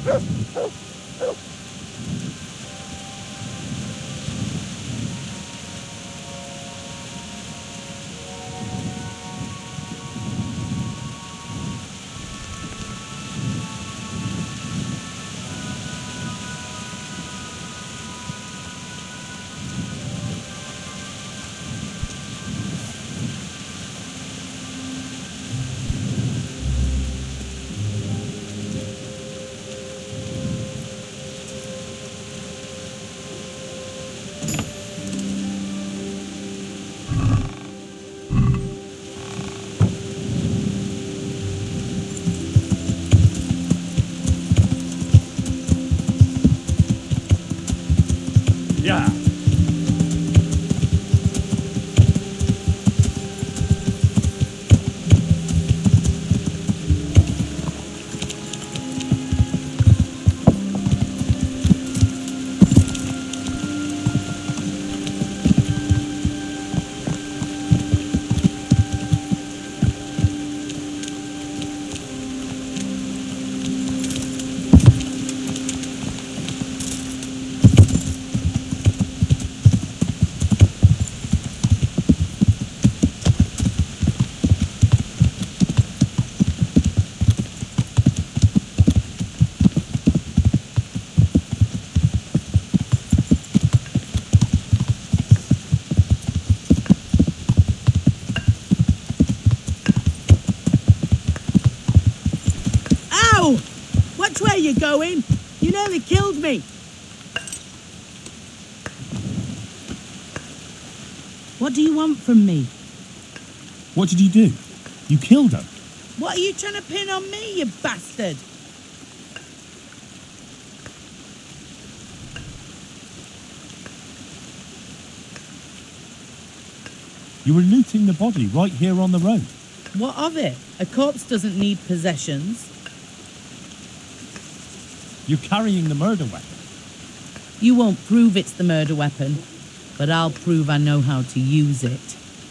Yeah. Watch where you're going. You nearly killed me. What do you want from me? What did you do? You killed her. What are you trying to pin on me, you bastard? You were looting the body right here on the road. What of it? A corpse doesn't need possessions. You're carrying the murder weapon. You won't prove it's the murder weapon, but I'll prove I know how to use it.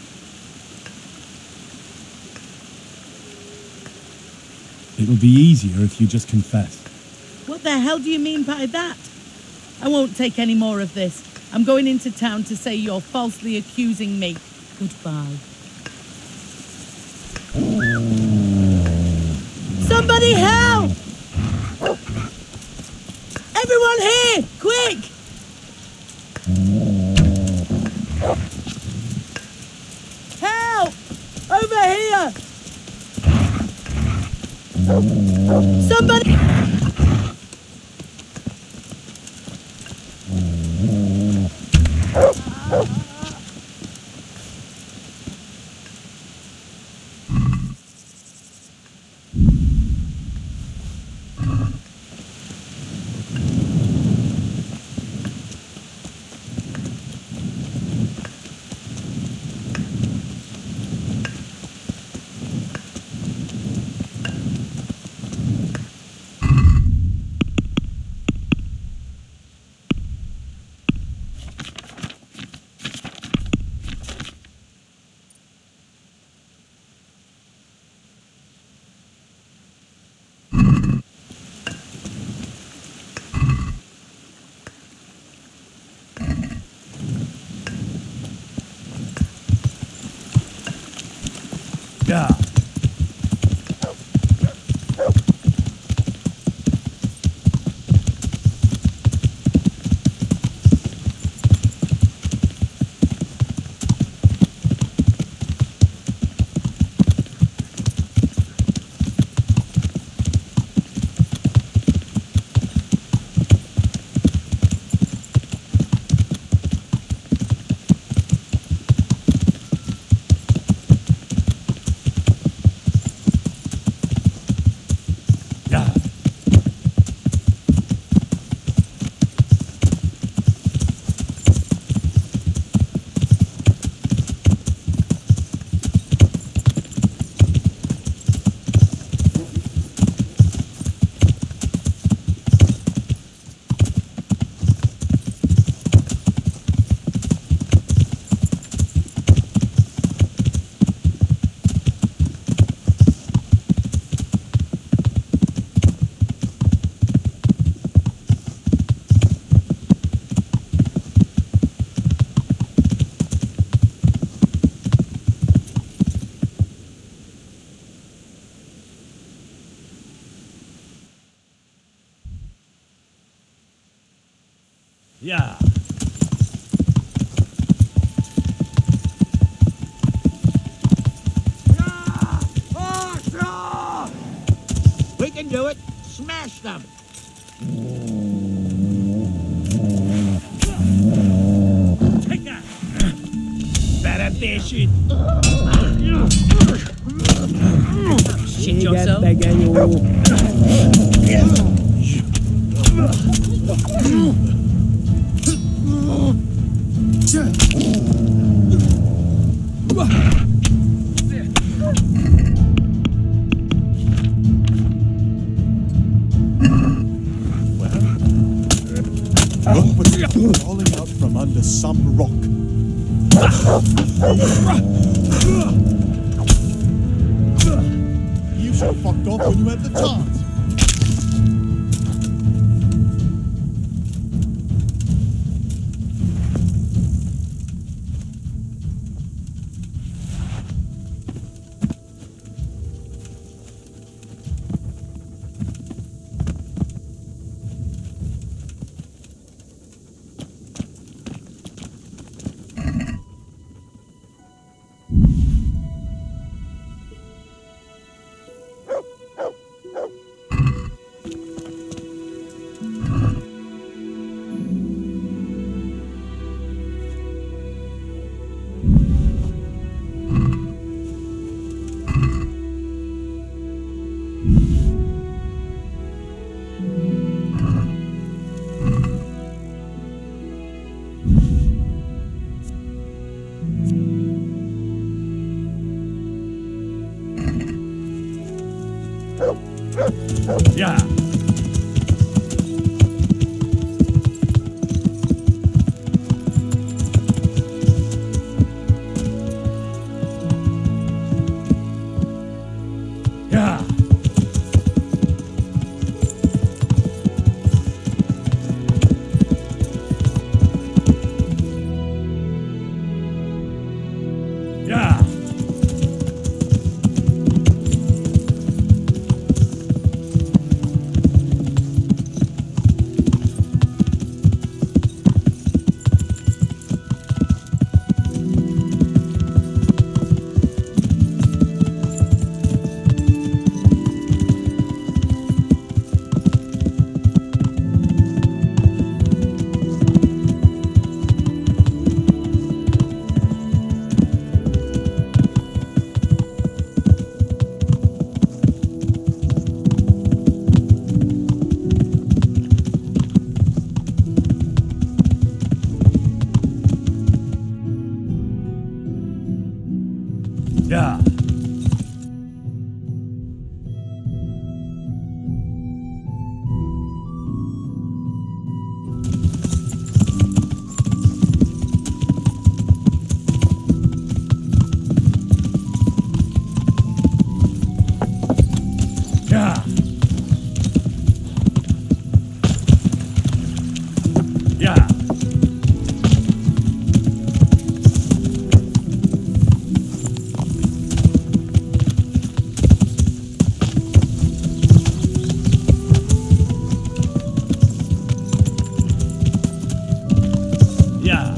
It'll be easier if you just confess. What the hell do you mean by that? I won't take any more of this. I'm going into town to say you're falsely accusing me. Goodbye. Somebody help! Everyone here! Quick! Help! Over here! Somebody! Yeah. We can do it. Smash them. Take that. Better fish it. Shit yourself. Look what's crawling out from under some rock. You should have fucked off when you had the chance. Yeah. Yeah. Yeah. Yeah. Yeah. Yeah. Yeah.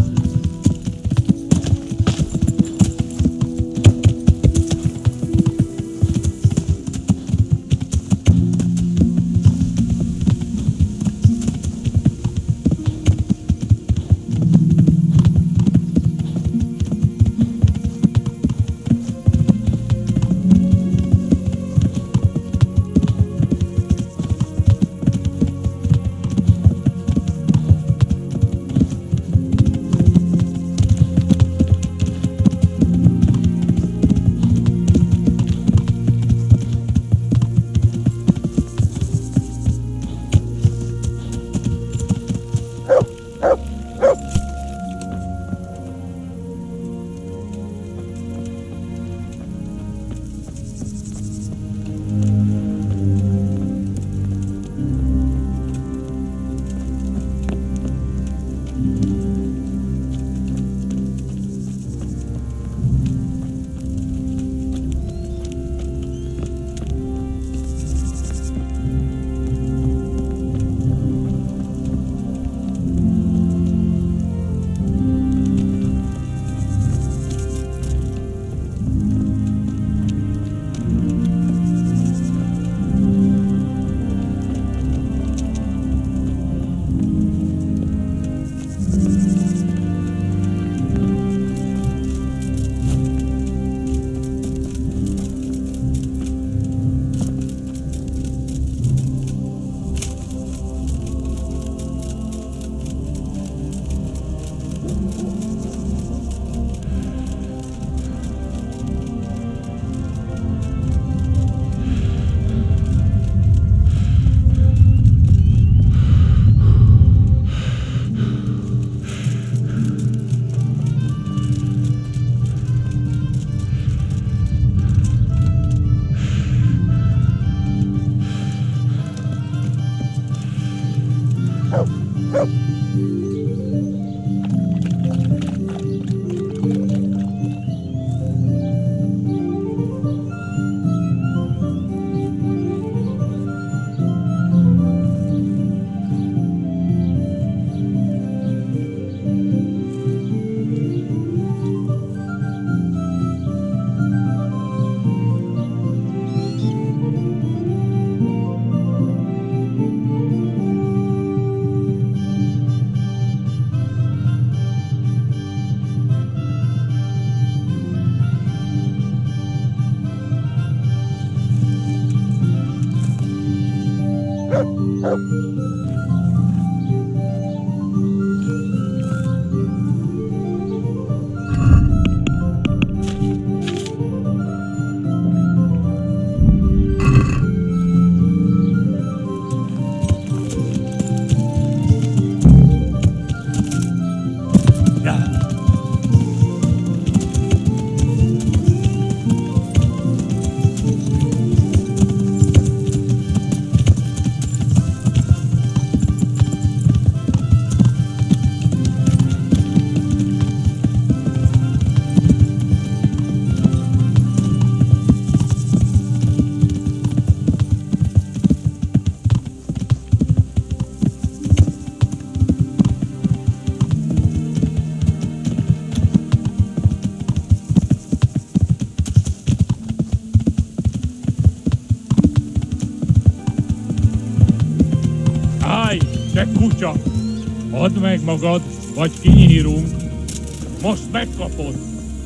Te kutya! Add meg magad, vagy kinyírunk! Most megkapod!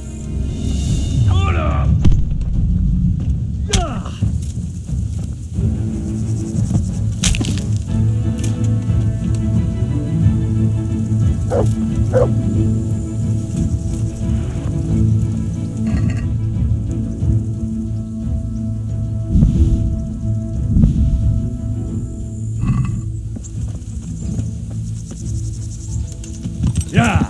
Yeah!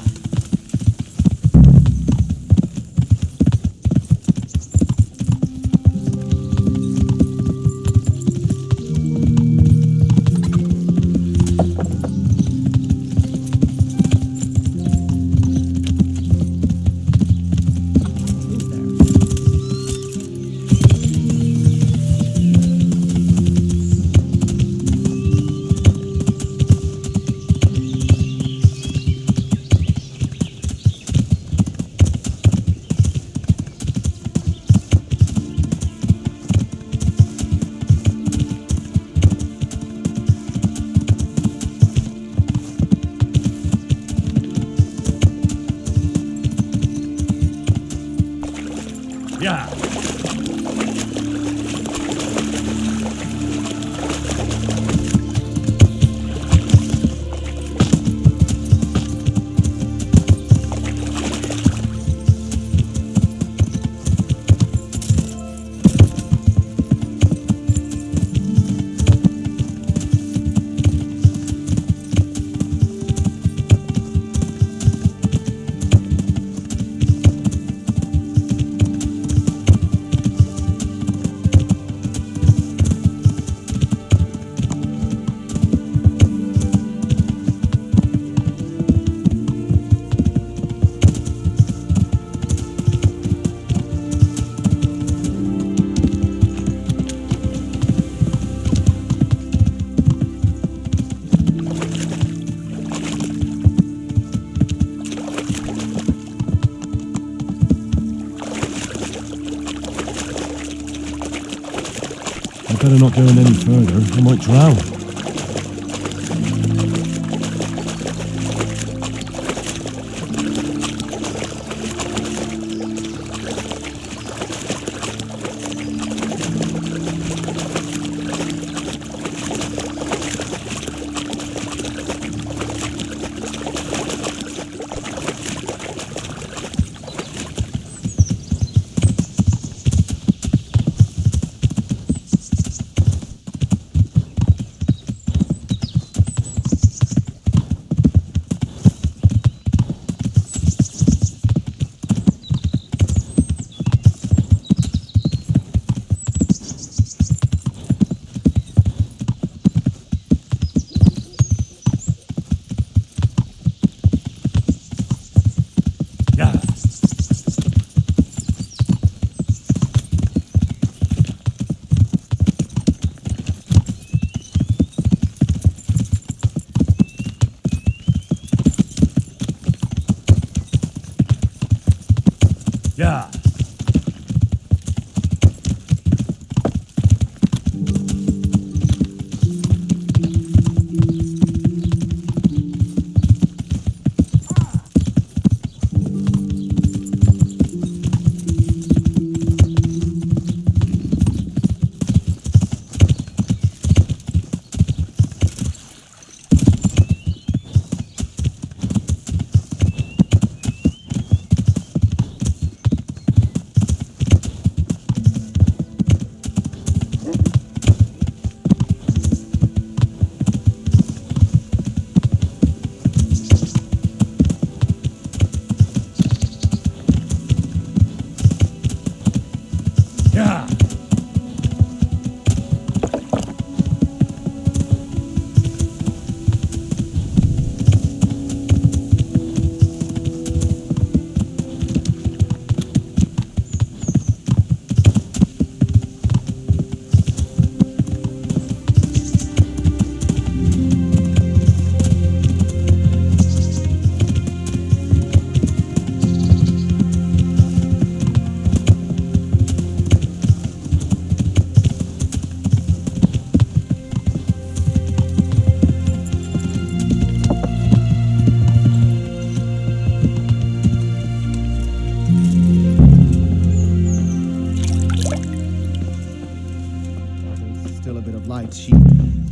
Yeah! I better not go in any further. I might drown.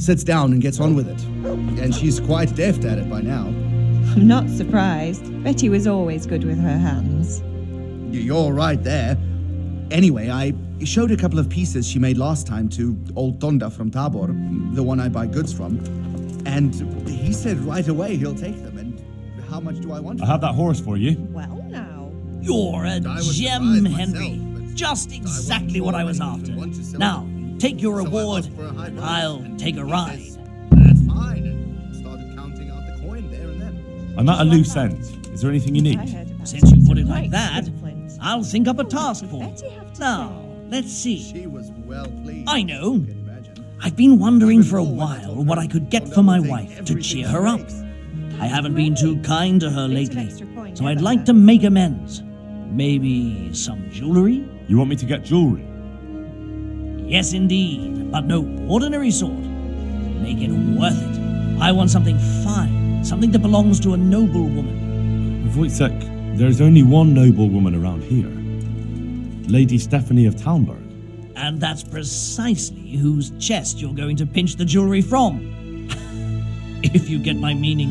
sits down and gets on with it. And she's quite deft at it by now. I'm not surprised. Betty was always good with her hands. You're right there. Anyway, I showed a couple of pieces she made last time to old Tonda from Tabor, the one I buy goods from. And he said right away he'll take them. And how much do I want? I have that horse for you. Well, now. You're a I was gem, surprised Henry. myself, Just I exactly wasn't what sure I was whether you after. would want to sell Now, them. you take your So I reward, asked for a high and price, I'll and take a he ride. says, "That's fine," and started counting out the coin there and then. I'm at a loose end. Is there anything you need? I heard about Since you put it some like great that, skinflints. I'll think up a task for you. Betty have to Now, let's see. She was well pleased. I know. You can imagine. I've been wondering Even for a more when I while told what her I could get Tonda for my will take wife to everything cheer she her up. makes. I haven't been too kind to her Bit of lately, extra coin so I'd never like hurt. to make amends. Maybe some jewelry? You want me to get jewelry? Yes, indeed, but no ordinary sort. Make it worth it. I want something fine, something that belongs to a noble woman. Woyzeck, there's only one noble woman around here. Lady Stephanie of Talmberg. And that's precisely whose chest you're going to pinch the jewelry from. If you get my meaning.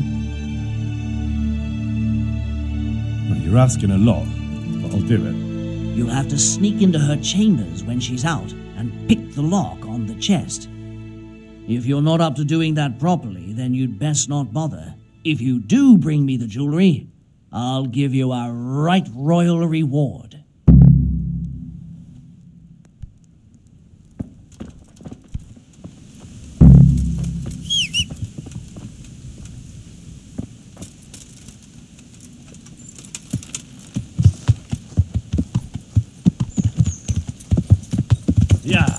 Well, you're asking a lot, but I'll do it. You'll have to sneak into her chambers when she's out and pick the lock on the chest. If you're not up to doing that properly, then you'd best not bother. If you do bring me the jewelry, I'll give you a right royal reward. Yeah.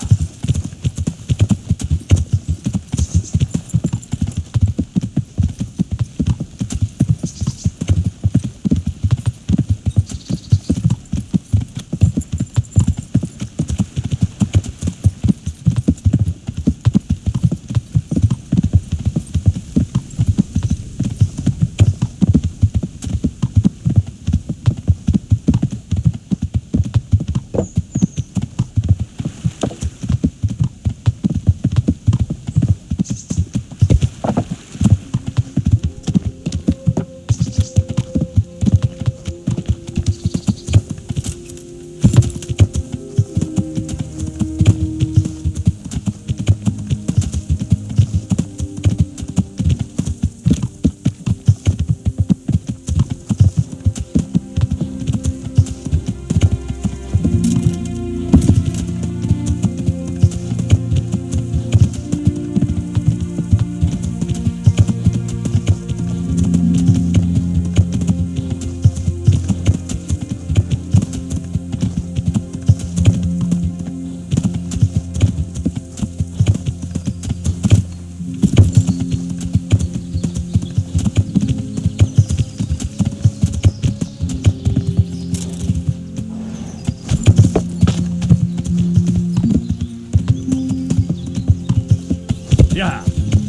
Yeah.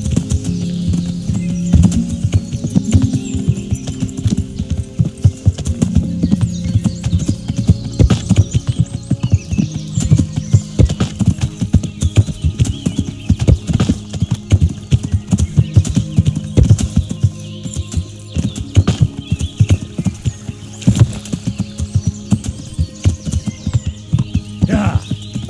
Yeah.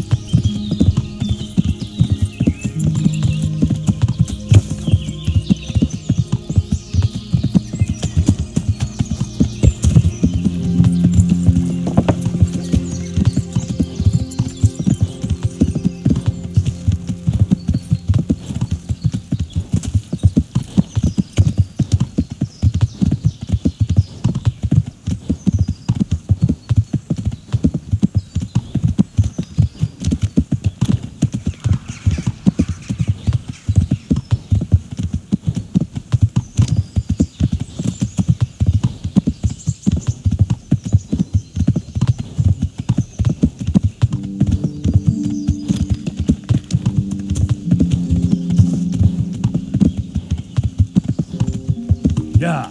Yeah.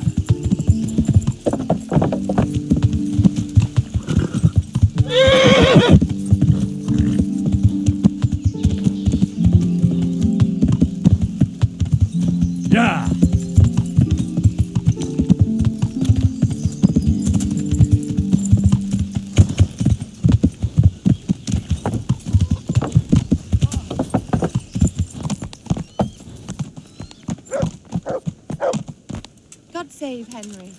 save Henry.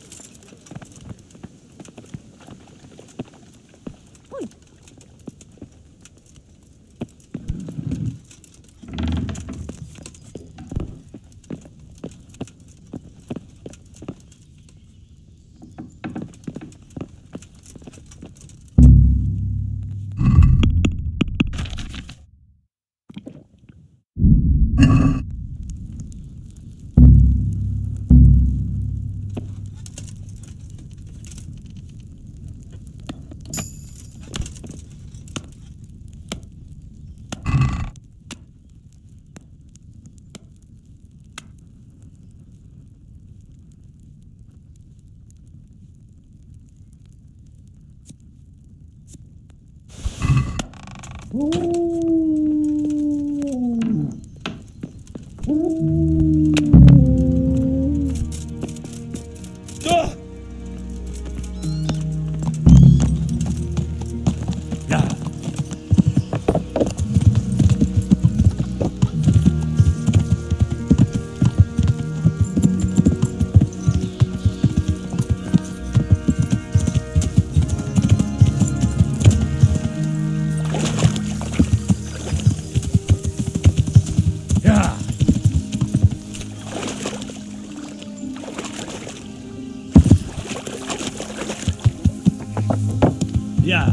Yeah.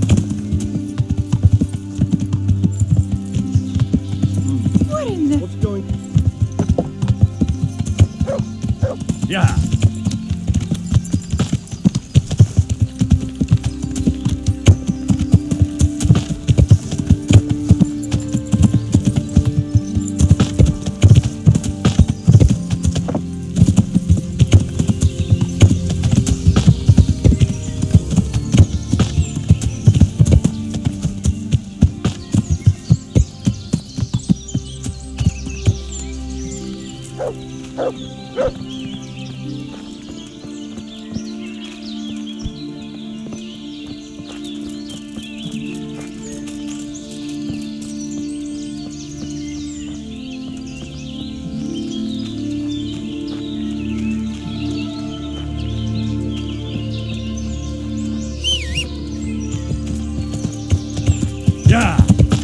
What in the... What's going? Yeah. Yeah.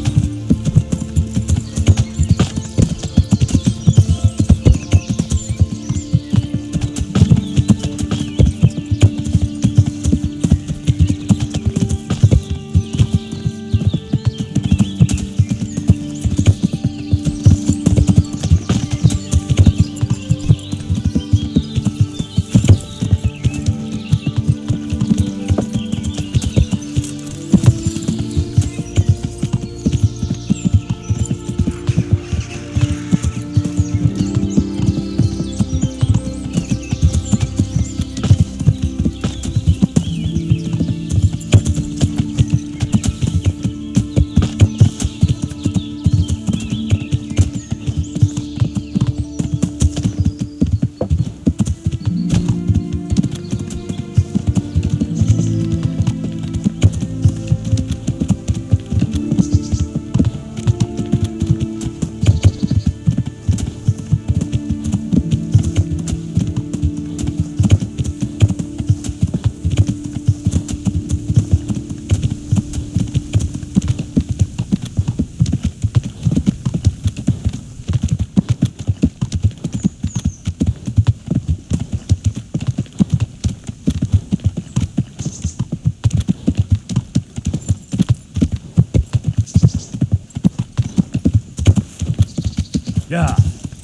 Yeah.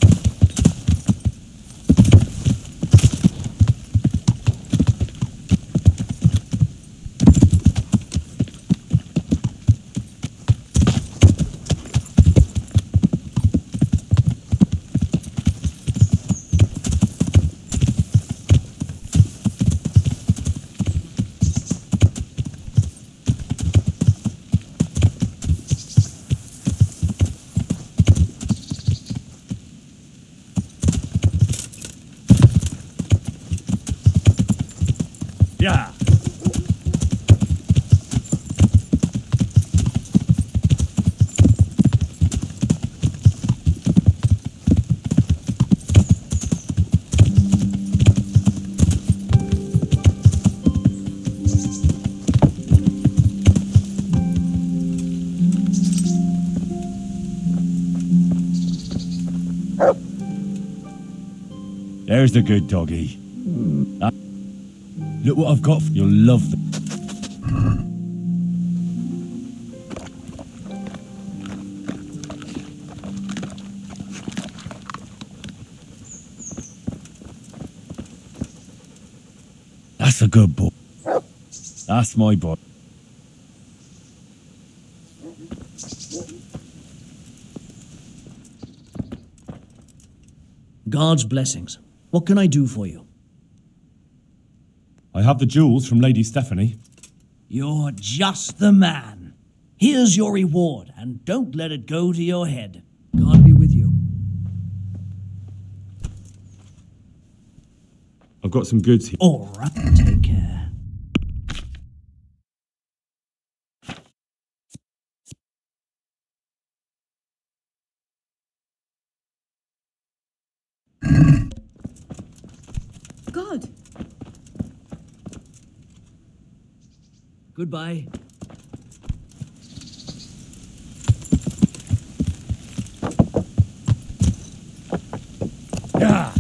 Yeah. There's the good doggy. Look what I've got. You'll love them. That's a good boy. That's my boy. God's blessings. What can I do for you? I have the jewels from Lady Stephanie. You're just the man. Here's your reward, and don't let it go to your head. God be with you. I've got some goods here. All right, take care. God. Goodbye. Yeah.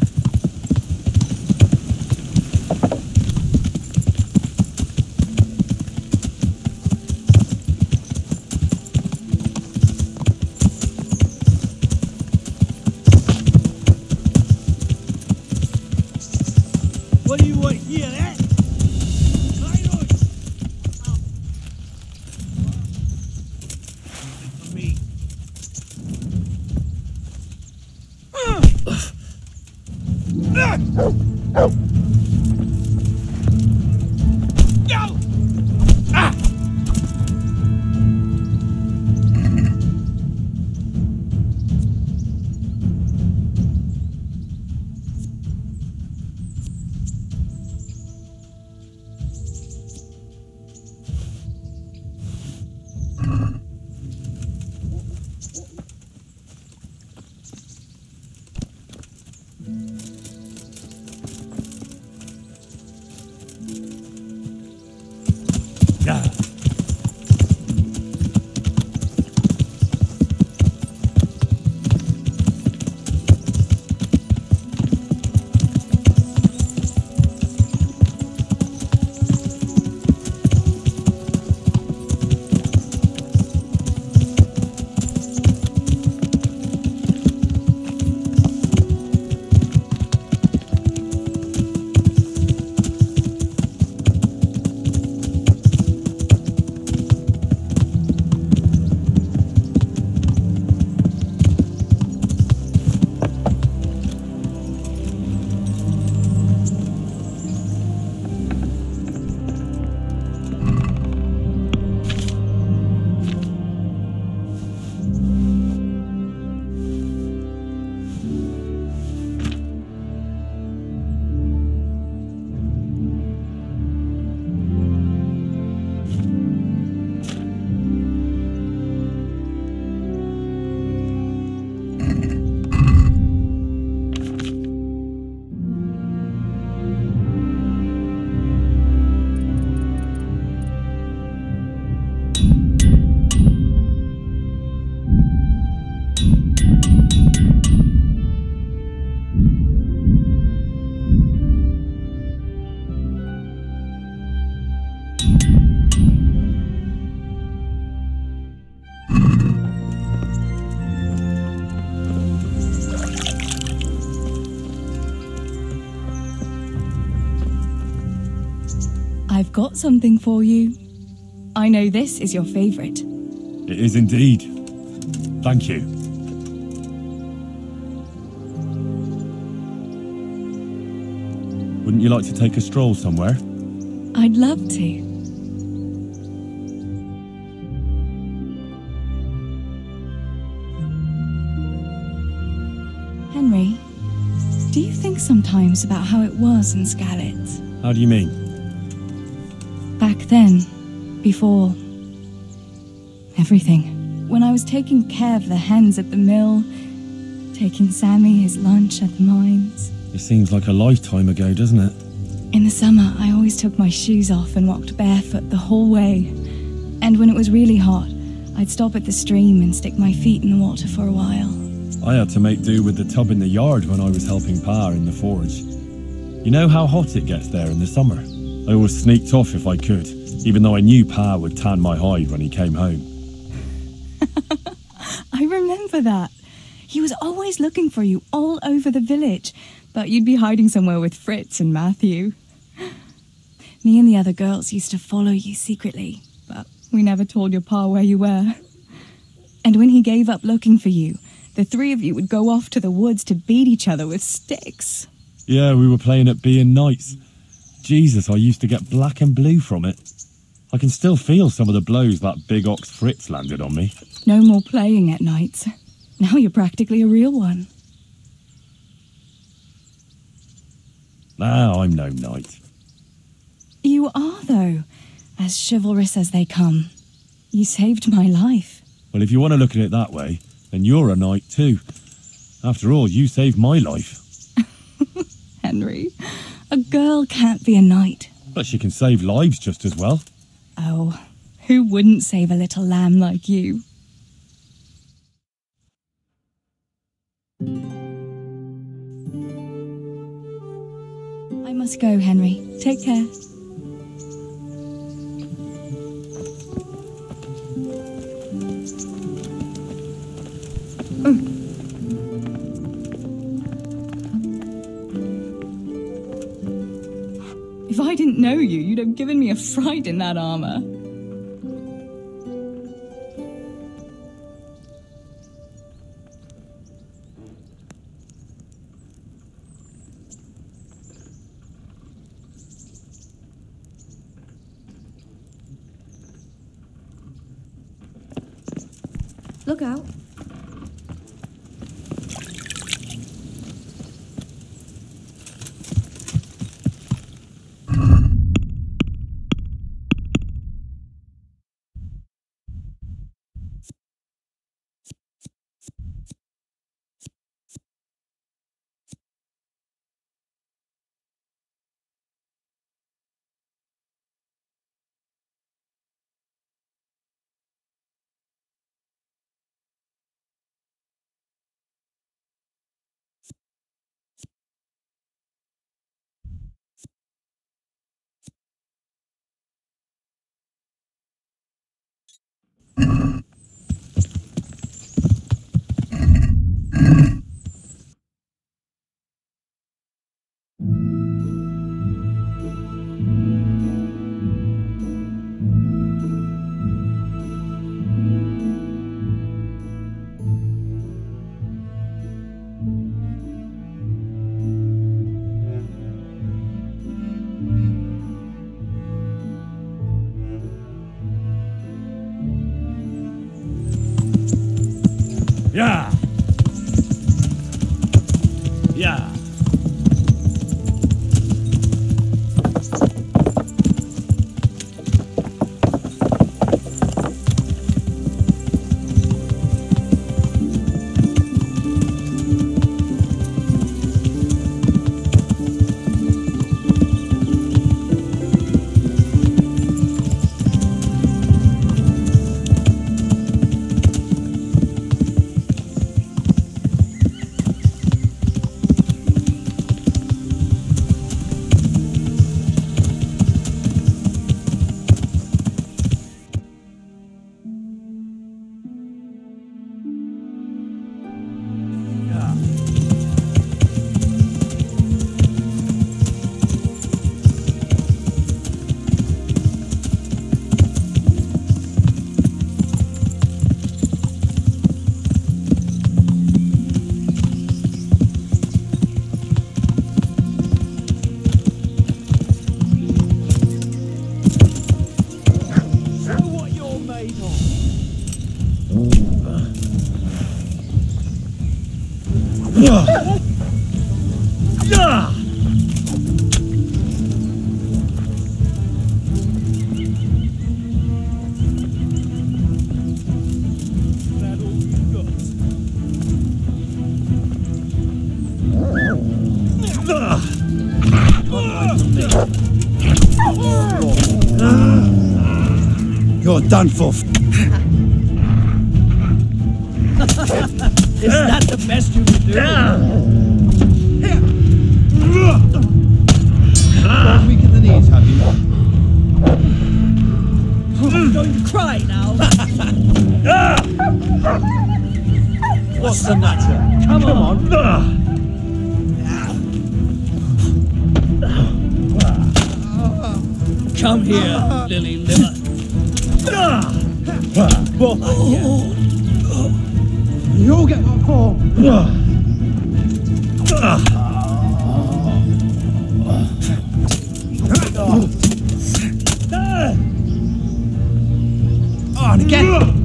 What do you want here, eh? Right on. For me. Yeah. I've got something for you. I know this is your favorite. It is indeed. Thank you. Wouldn't you like to take a stroll somewhere? I'd love to. Henry, do you think sometimes about how it was in Skalitz? How do you mean? Back then, before everything. When I was taking care of the hens at the mill, taking Sammy his lunch at the mines. It seems like a lifetime ago, doesn't it? In the summer, I always took my shoes off and walked barefoot the whole way. And when it was really hot, I'd stop at the stream and stick my feet in the water for a while. I had to make do with the tub in the yard when I was helping Pa in the forge. You know how hot it gets there in the summer? I always sneaked off if I could, even though I knew Pa would tan my hide when he came home. I remember that. He was always looking for you all over the village, but you'd be hiding somewhere with Fritz and Matthew. Me and the other girls used to follow you secretly, but we never told your Pa where you were. And when he gave up looking for you, the three of you would go off to the woods to beat each other with sticks. Yeah, we were playing at being knights. Jesus, I used to get black and blue from it. I can still feel some of the blows that big ox Fritz landed on me. No more playing at nights. Now you're practically a real one. Now I'm no knight. You are, though, as chivalrous as they come. You saved my life. Well, if you want to look at it that way, then you're a knight too. After all, you saved my life. Henry, a girl can't be a knight. But she can save lives just as well. Oh, who wouldn't save a little lamb like you? I must go, Henry. Take care. If I didn't know you, you'd have given me a fright in that armor. Look out. Yeah. Yeah. You're done for. Is that the best you can do? Got weak in the knees, have you? I'm going to cry now. What's the matter? Come on. Come here, Lily Liver. You'll get what for. On again.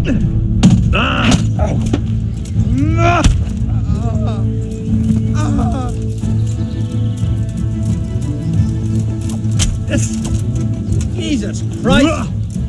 Jesus Christ!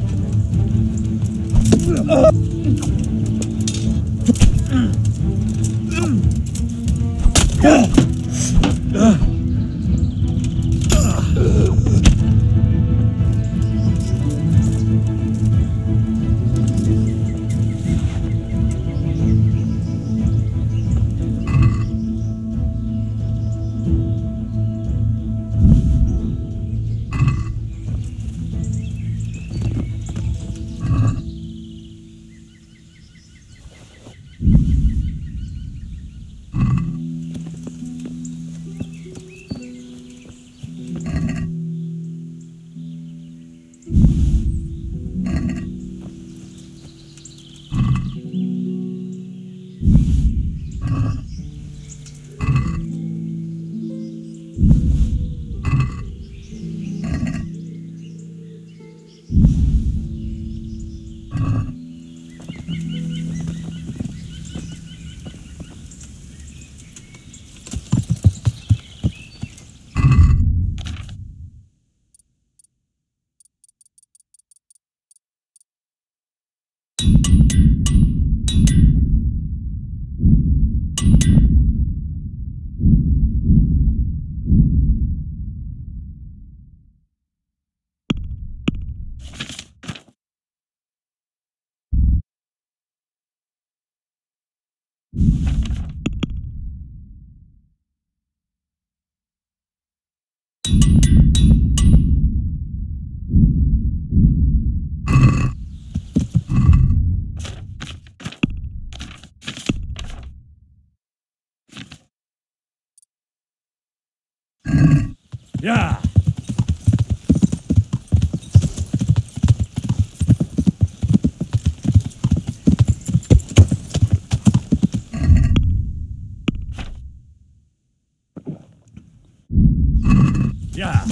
Yeah. Yeah.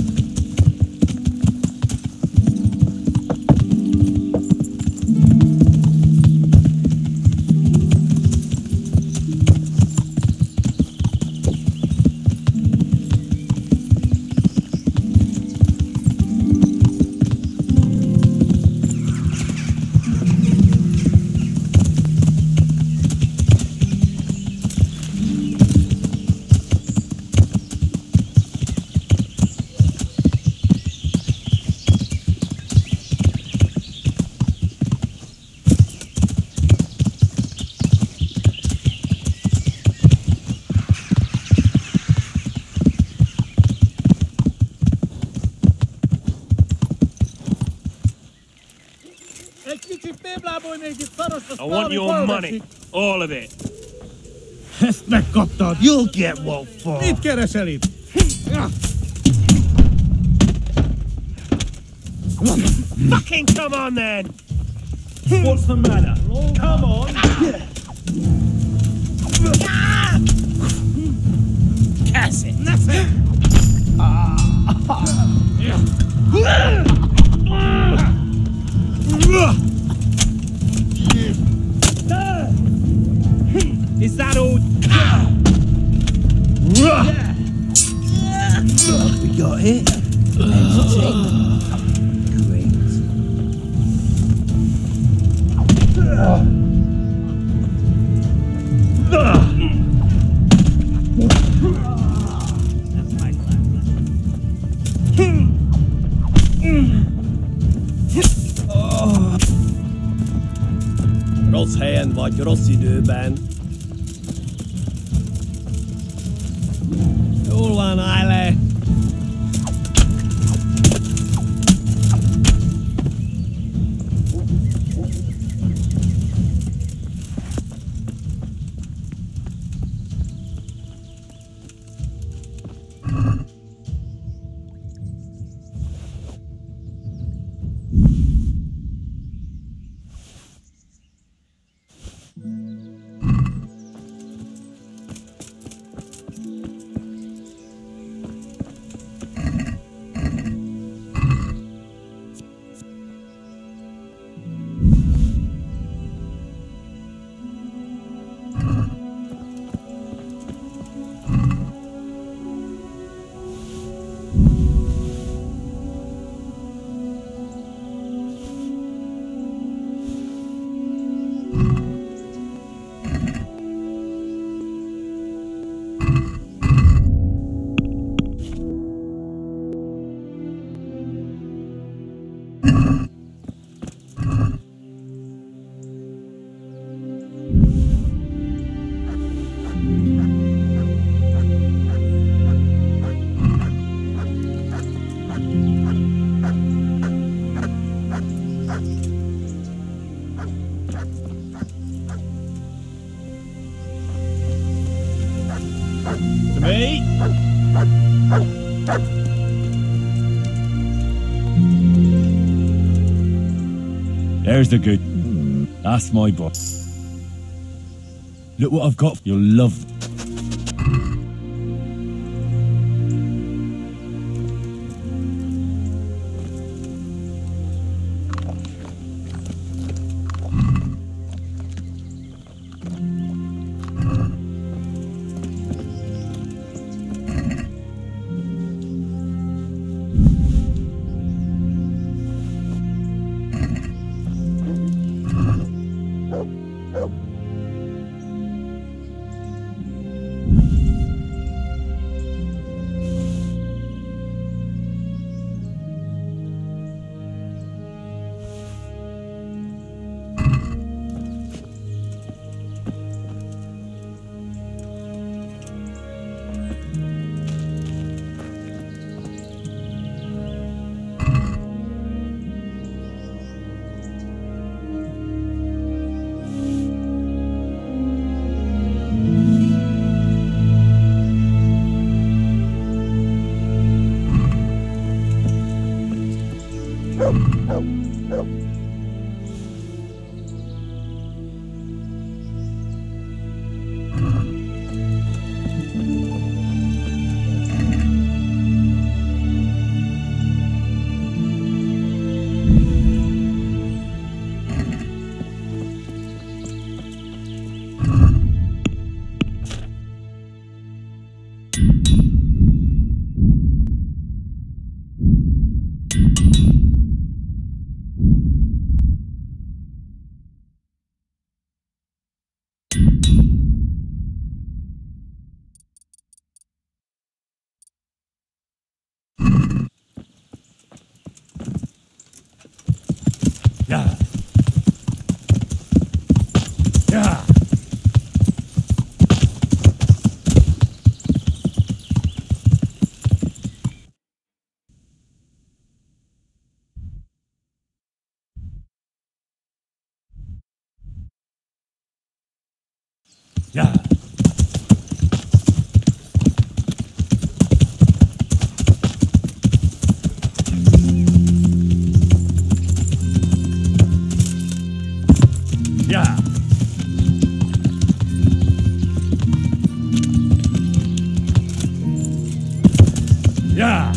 I want your money. All of it. You'll get what for. Fucking come on then! What's the matter? Come on! Cass it. That's it! Is that all? We got it. Entertainment. Great. Rossz helyen vagy, rossz időben. There's the good. That's my book. Look what I've got. You'll love. Yeah. Yeah. Yeah. Yeah. Yeah.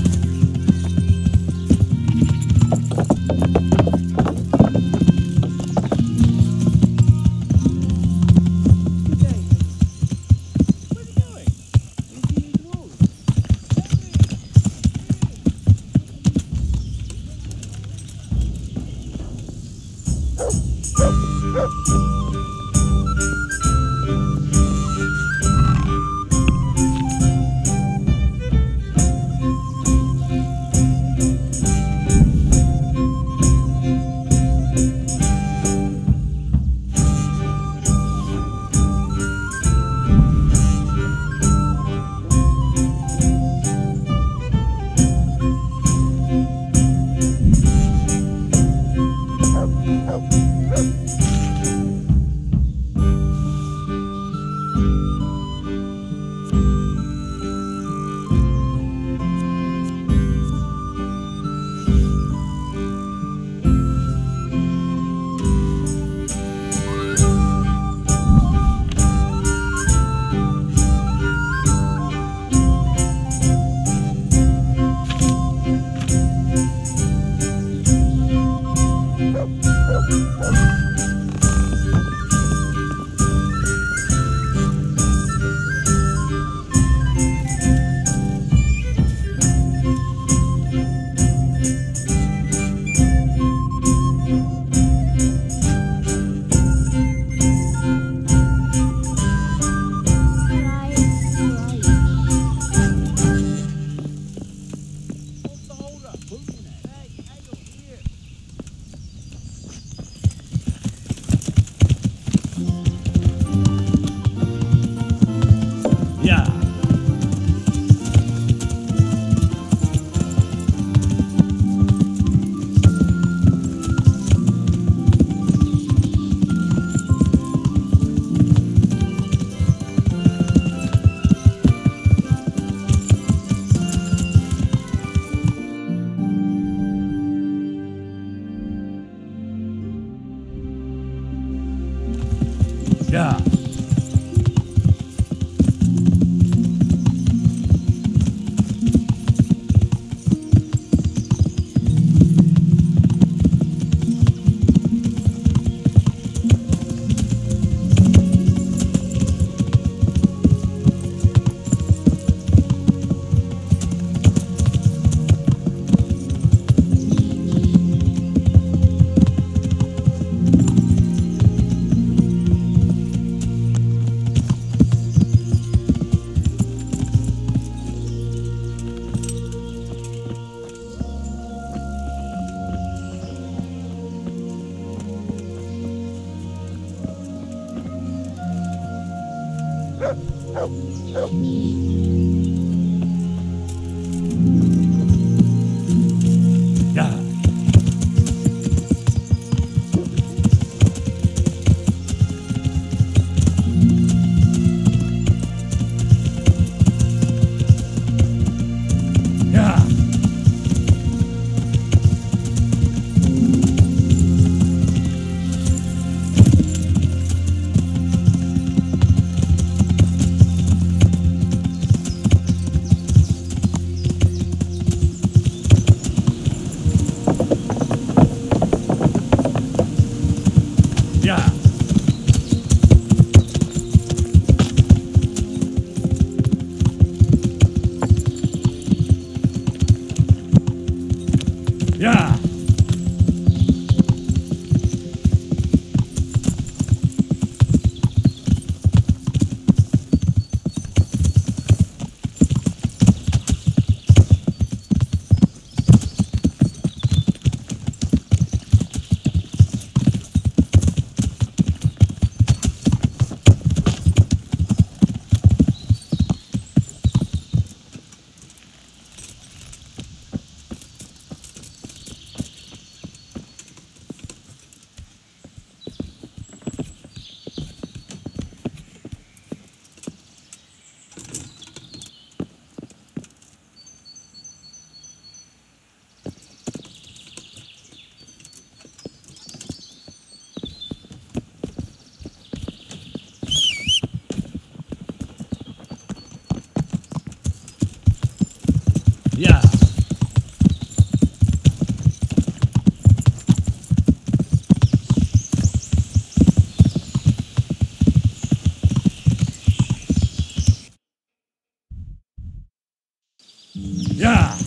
Yeah. Yeah.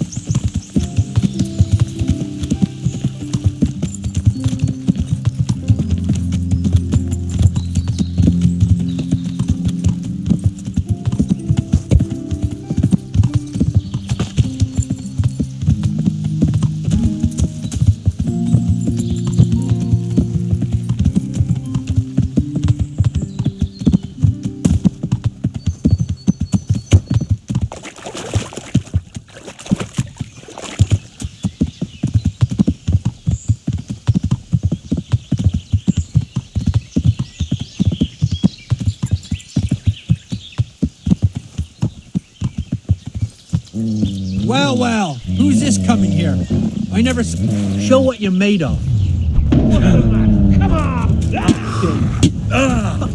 Well, who's this coming here? I never show what you're made of. Come on! I'll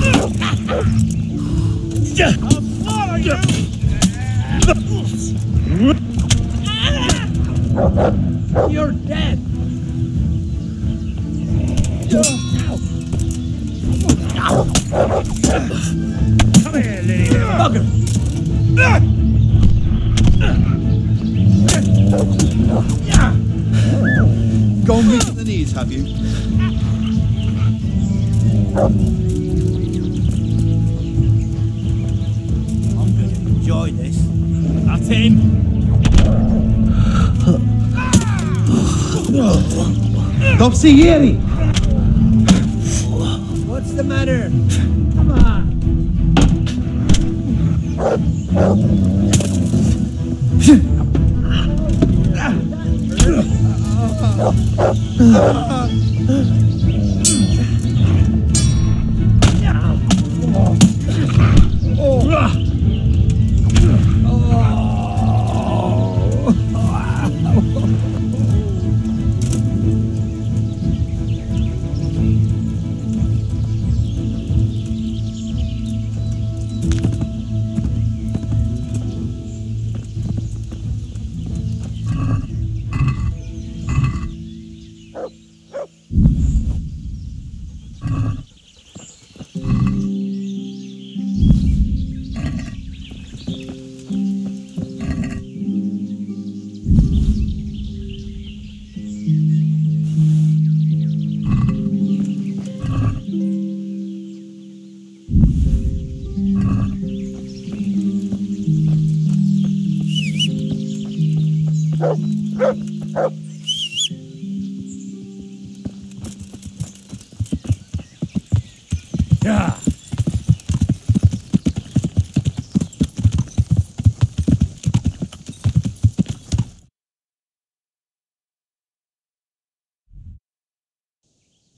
swallow you! You're dead. Come here, lady. Bugger. Gone weak at the knees, have you? I'm going to enjoy this. That's in. Topsieri! What's the matter? Come on.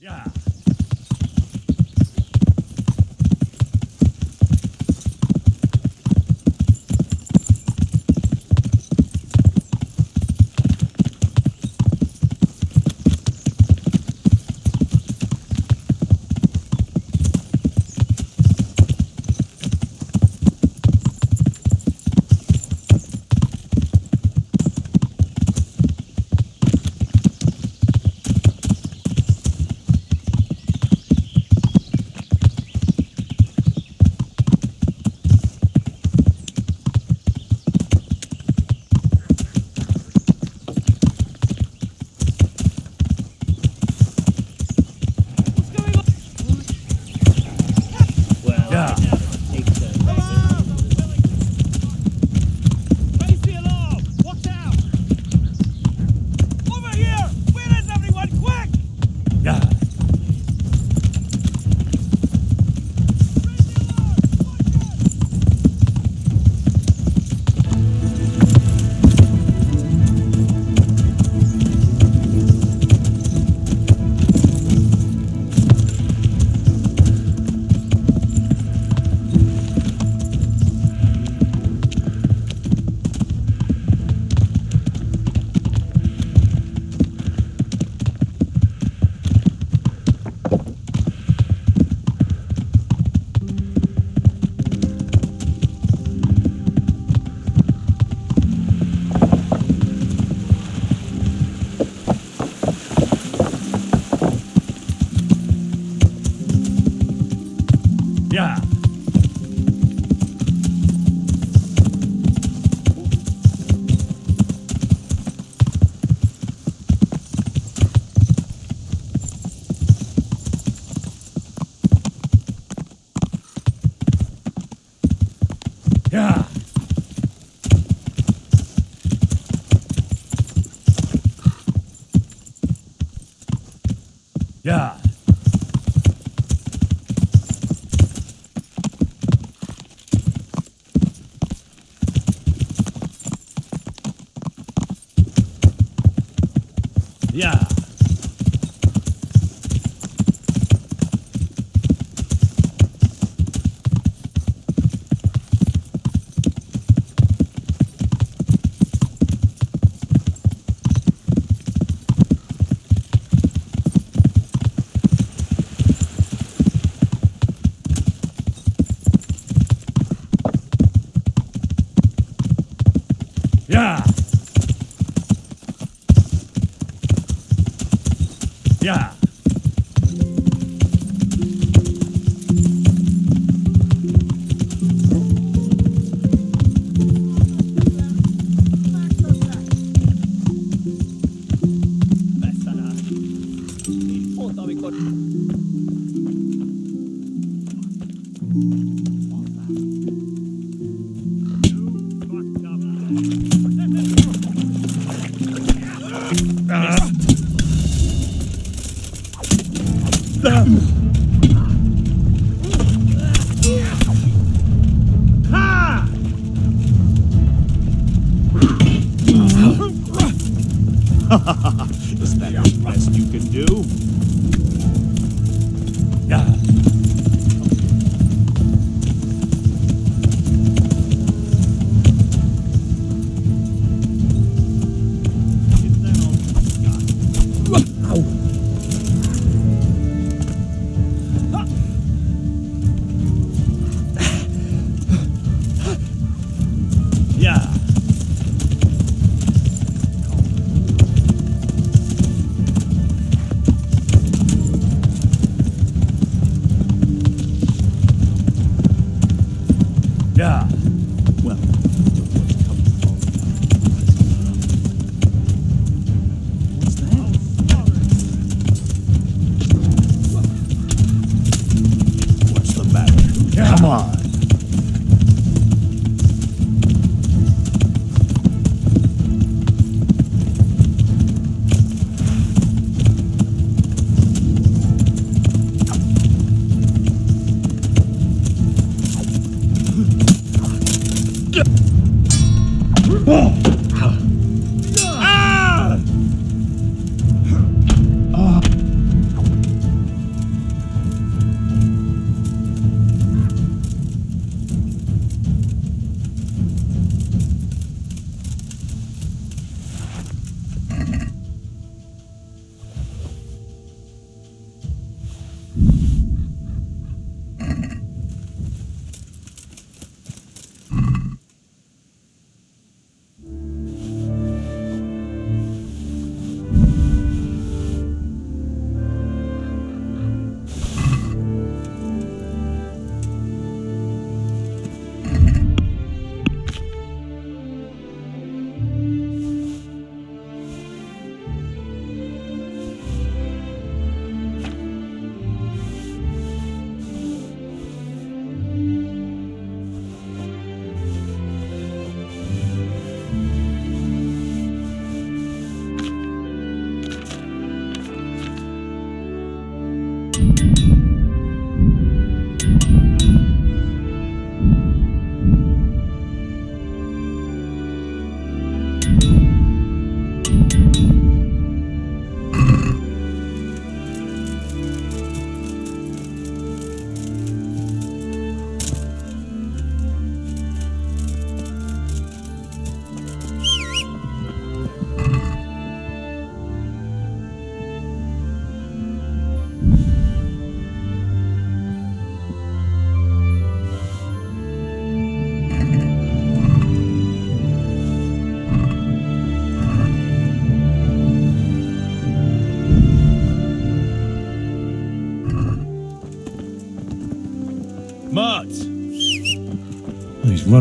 Is that the best you can do?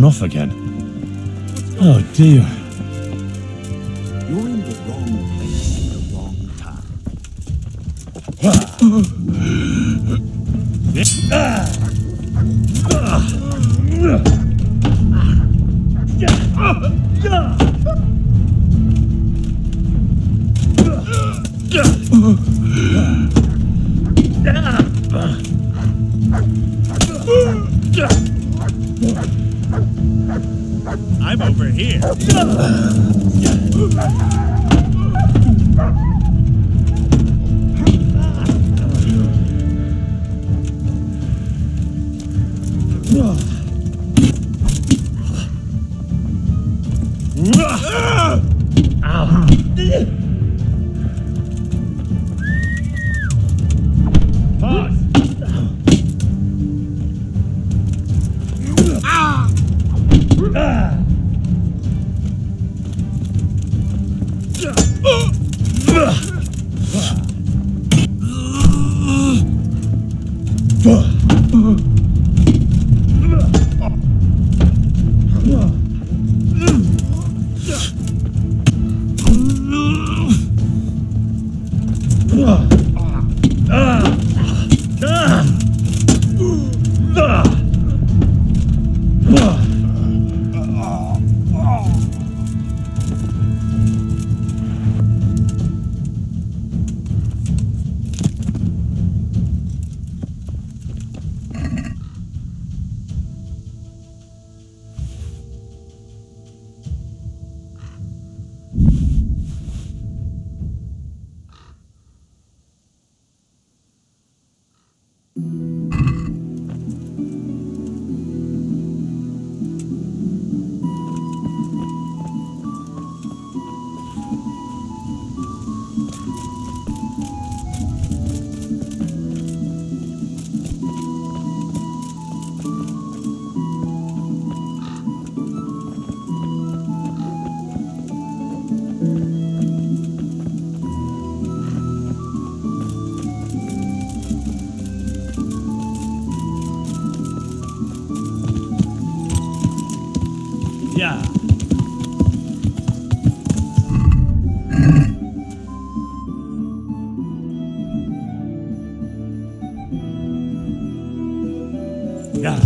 off again. Oh dear. You're in the wrong place at the wrong time. I'm over here. Yeah. Yeah.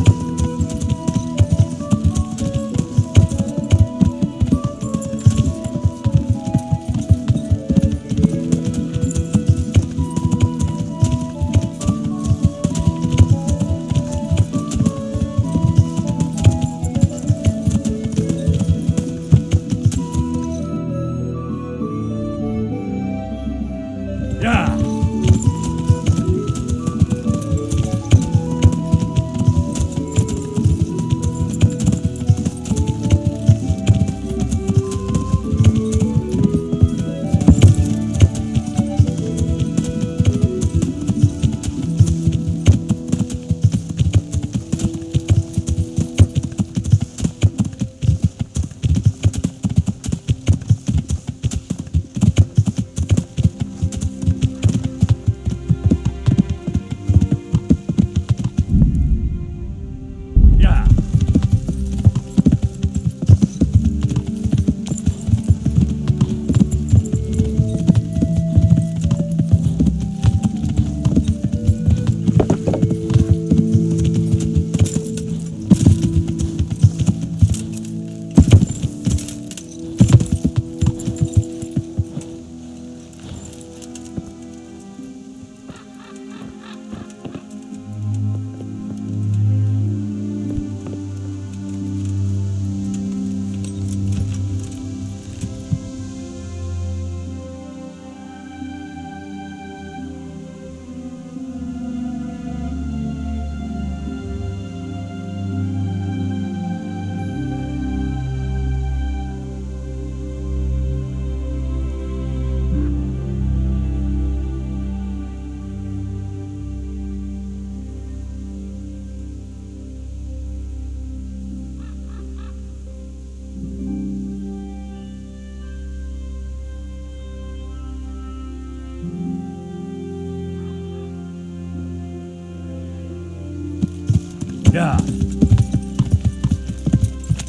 Yeah.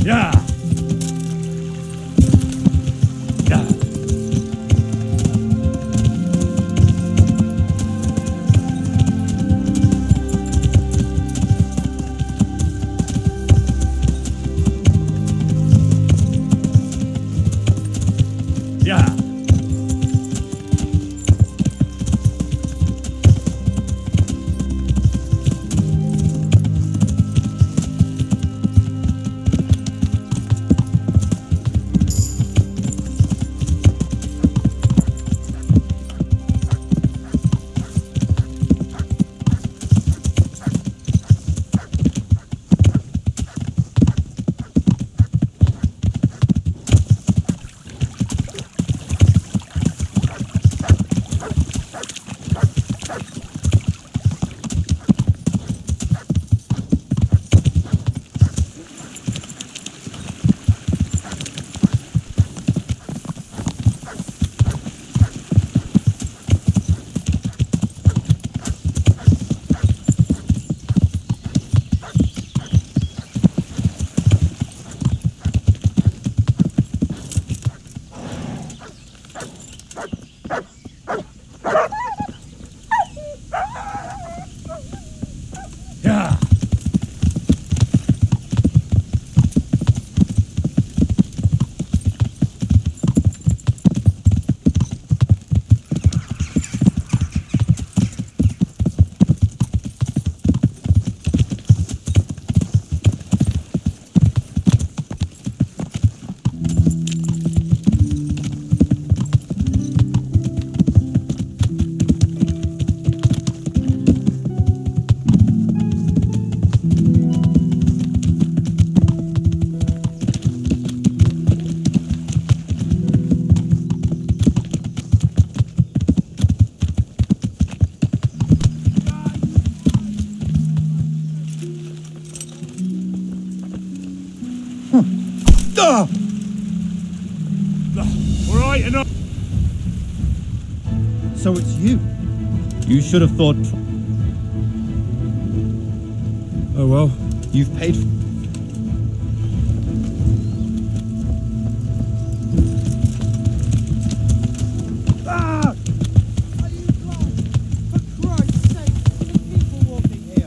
Yeah. Yeah. Yeah. Yeah. All right, enough. So it's you. You should have thought. Oh well. You've paid. Ah! Are you blind? For Christ's sake, there are people walking here.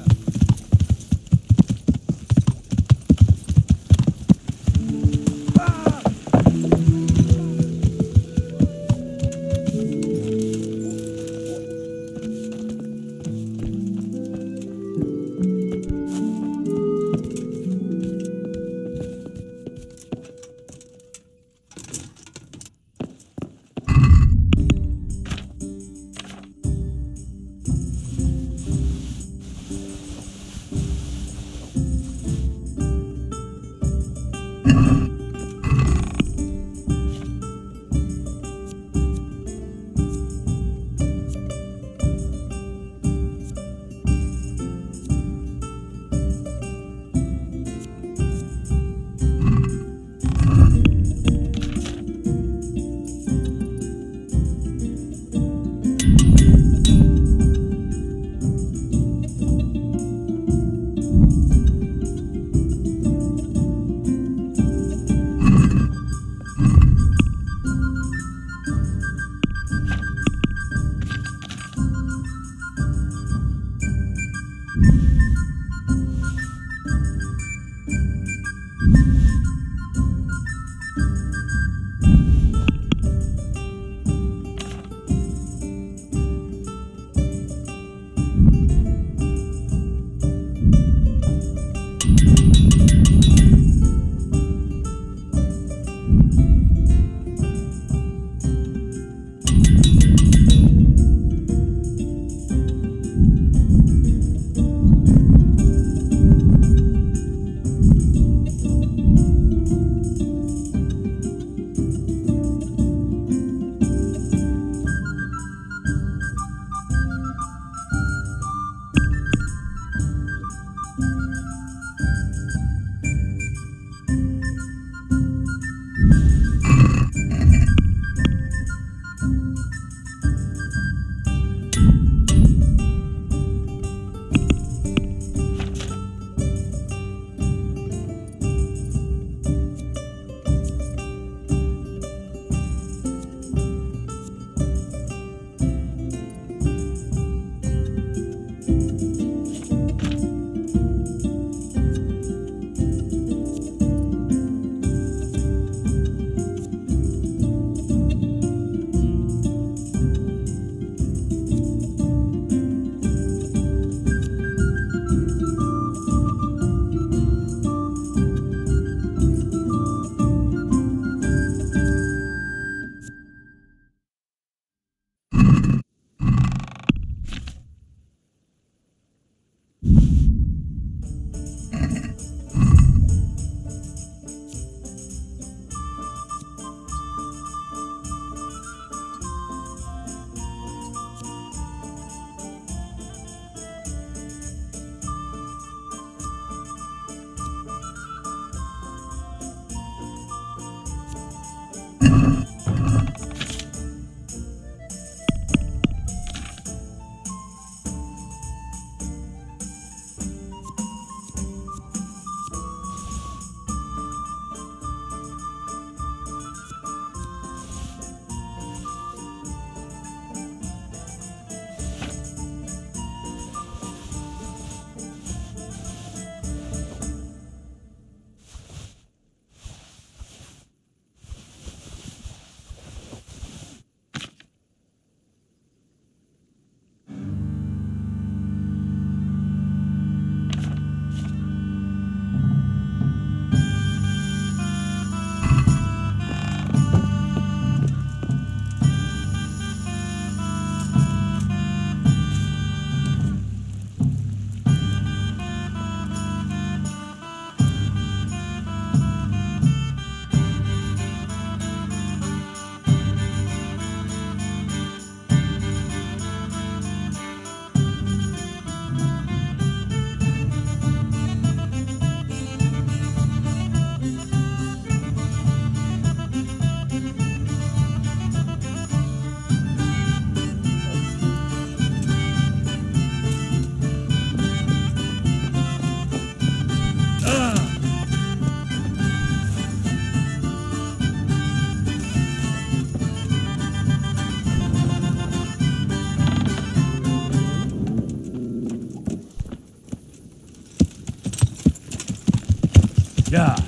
Yeah.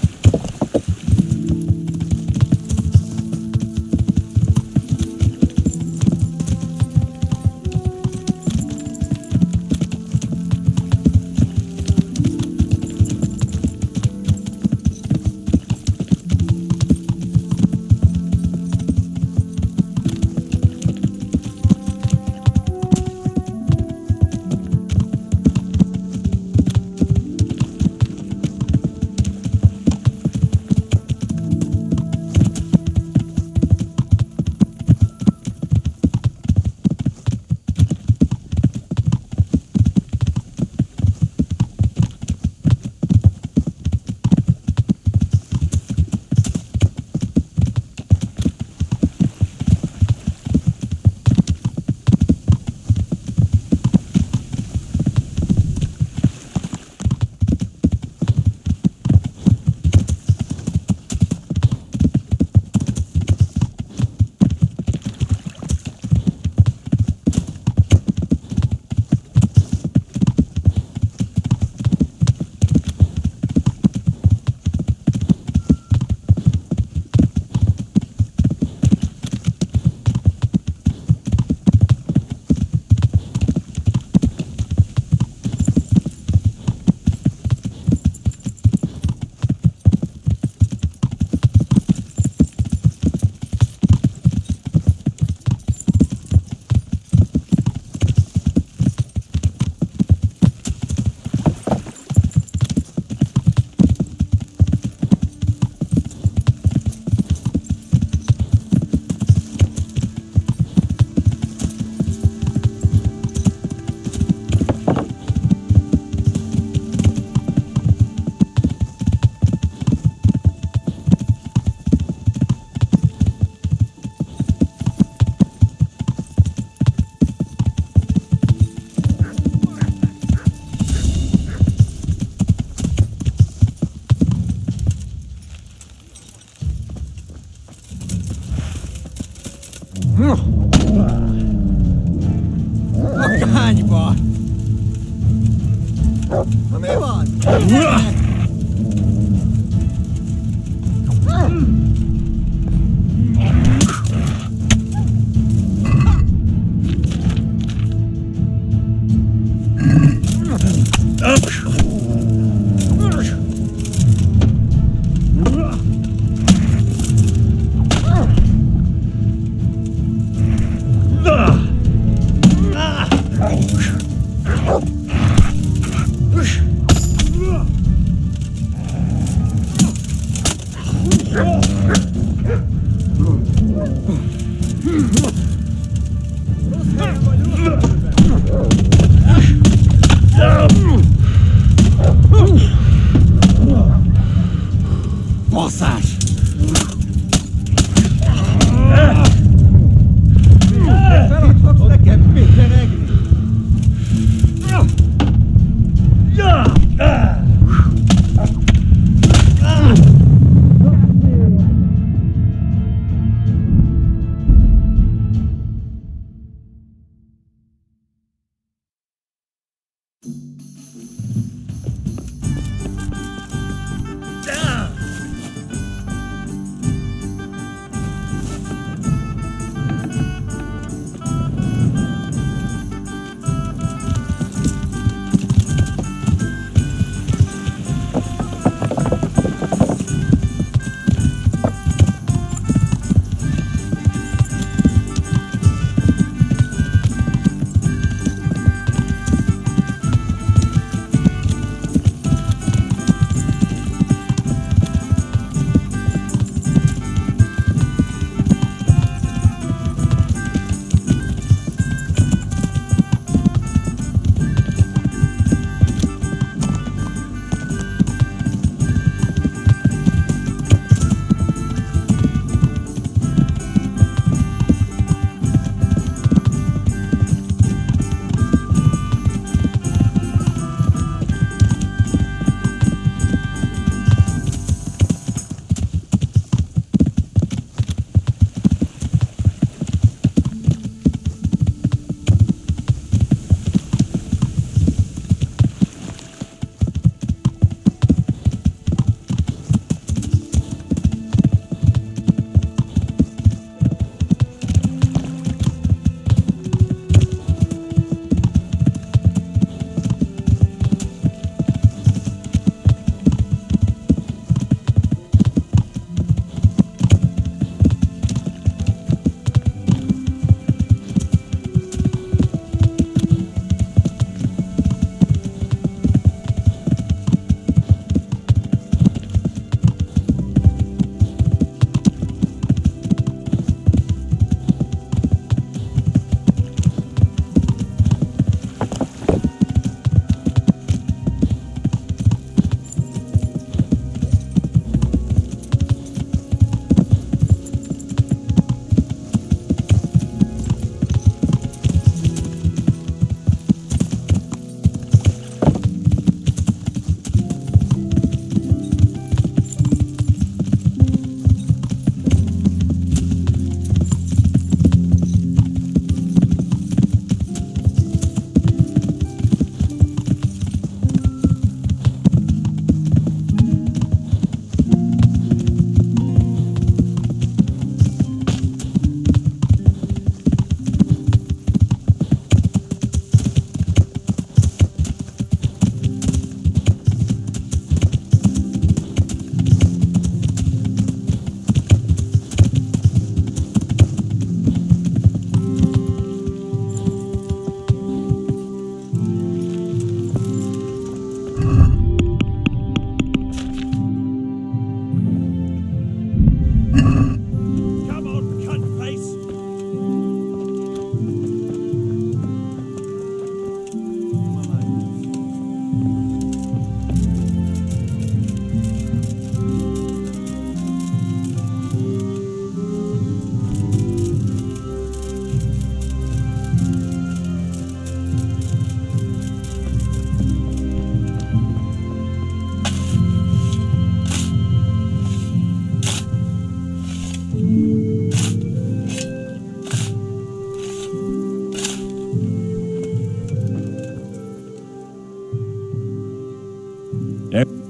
Yeah.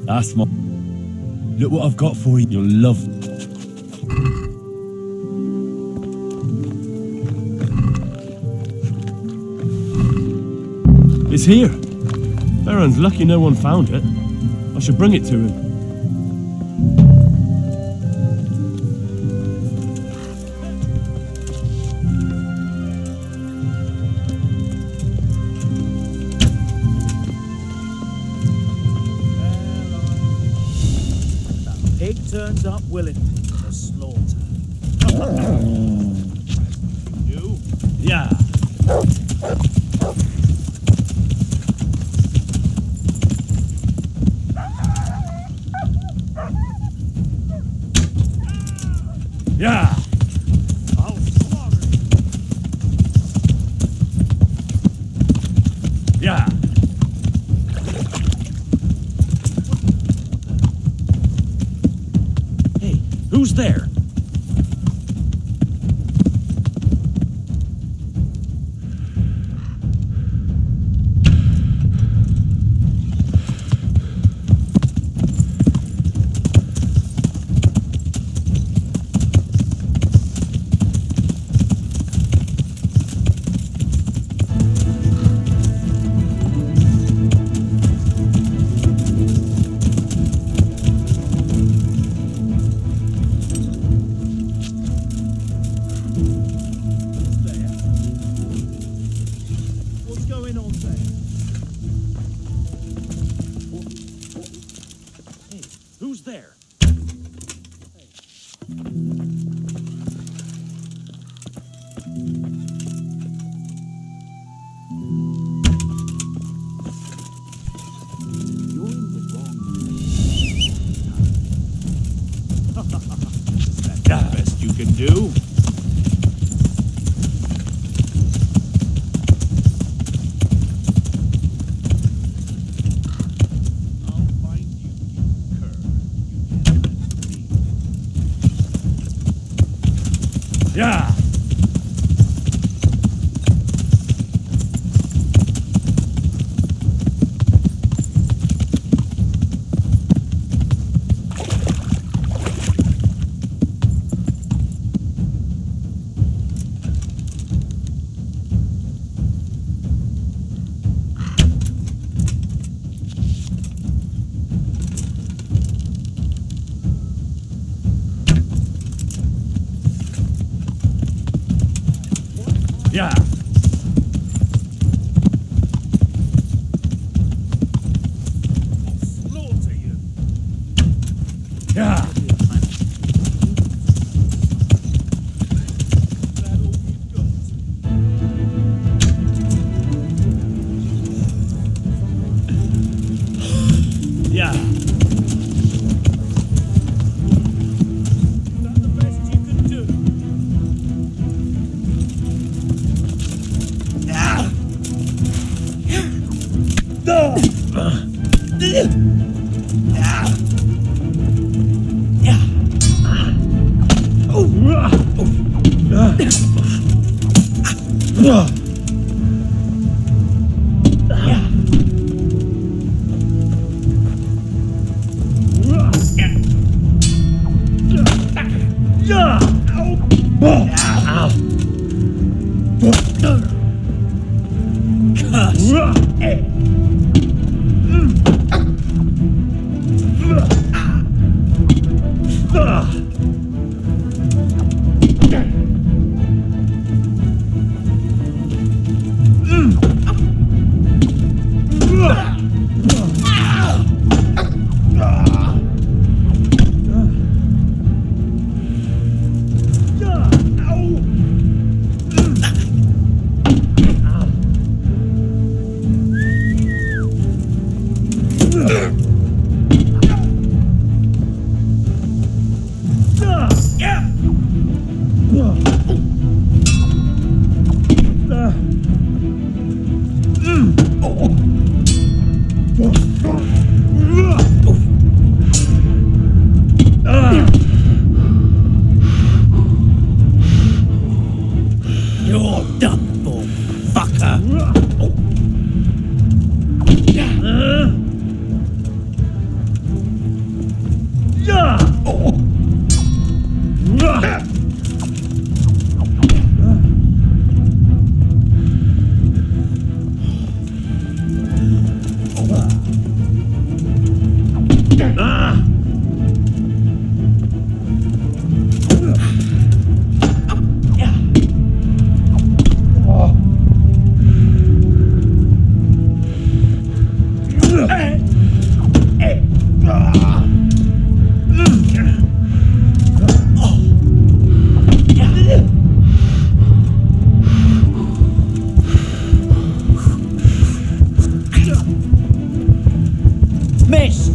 That's my... Look what I've got for you. You'll love... It's here. Baron's lucky no one found it. I should bring it to him. Pig turns up willing for the slaughter. You? Yeah. Yeah. I'll slaughter you. Yeah. Hey, who's there? Who's there? You're in the wrong place. Is that the best you can do? Yeah. Miss!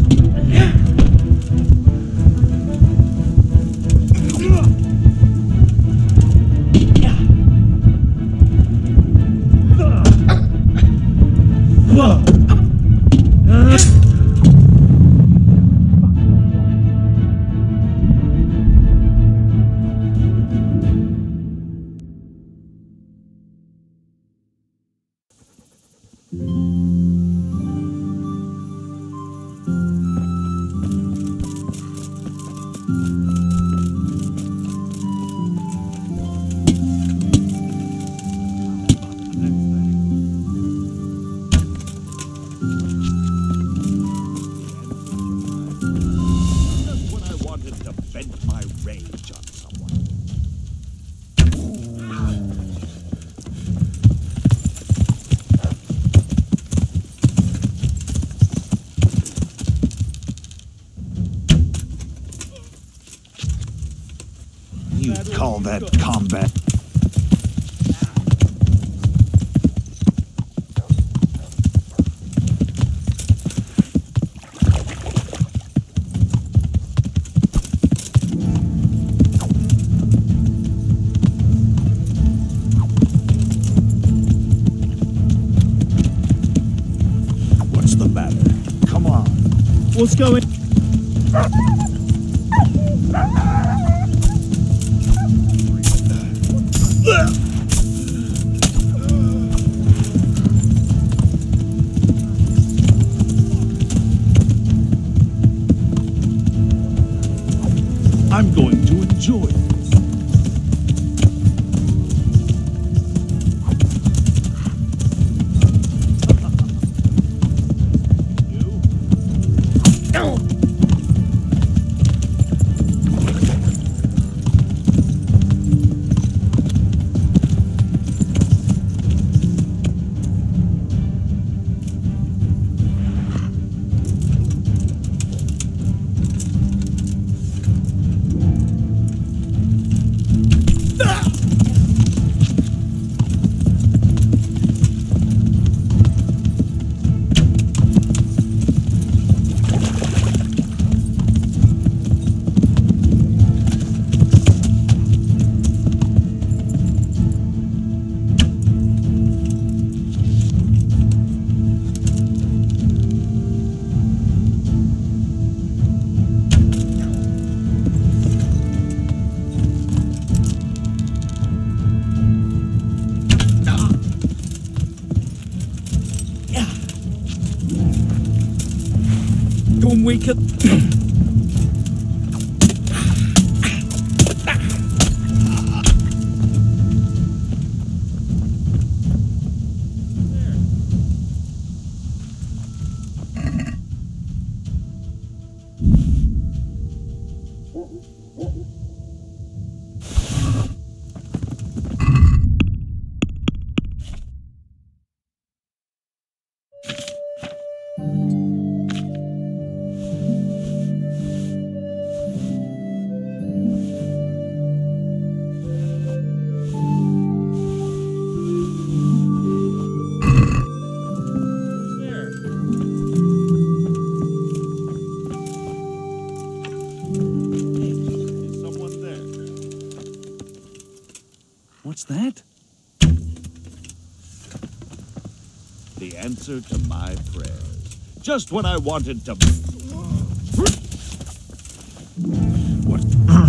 You call that combat? What's the matter? Come on. What's going? I'm going to enjoy it. Don't wake up. What's that? The answer to my prayers. Just when I wanted to... What?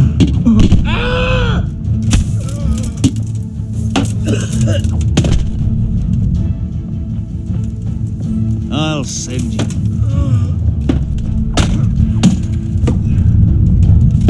I'll send you.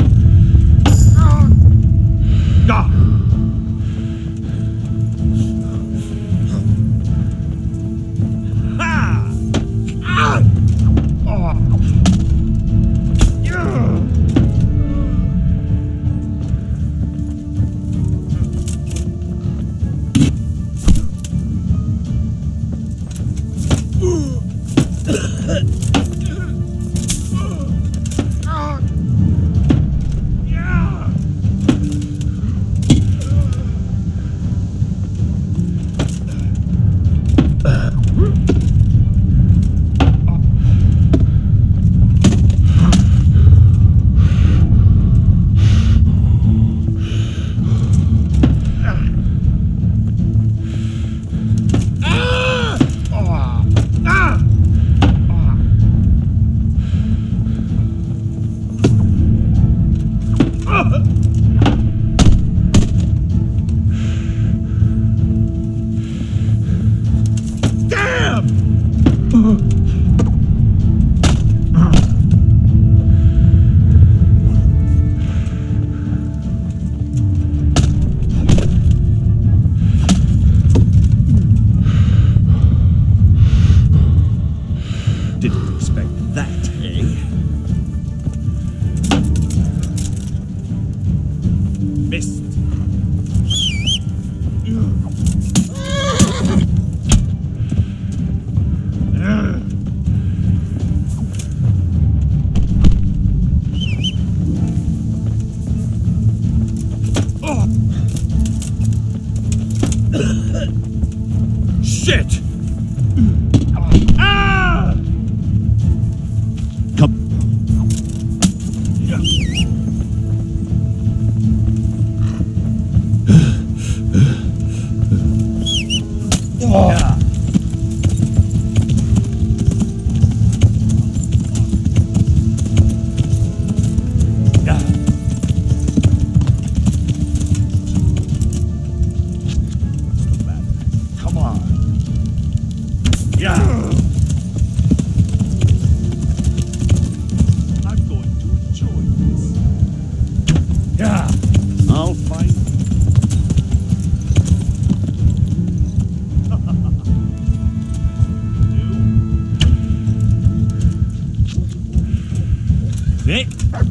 bit.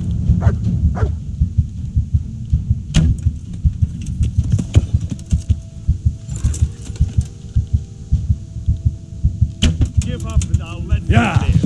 Give up and I'll let Yeah. you live.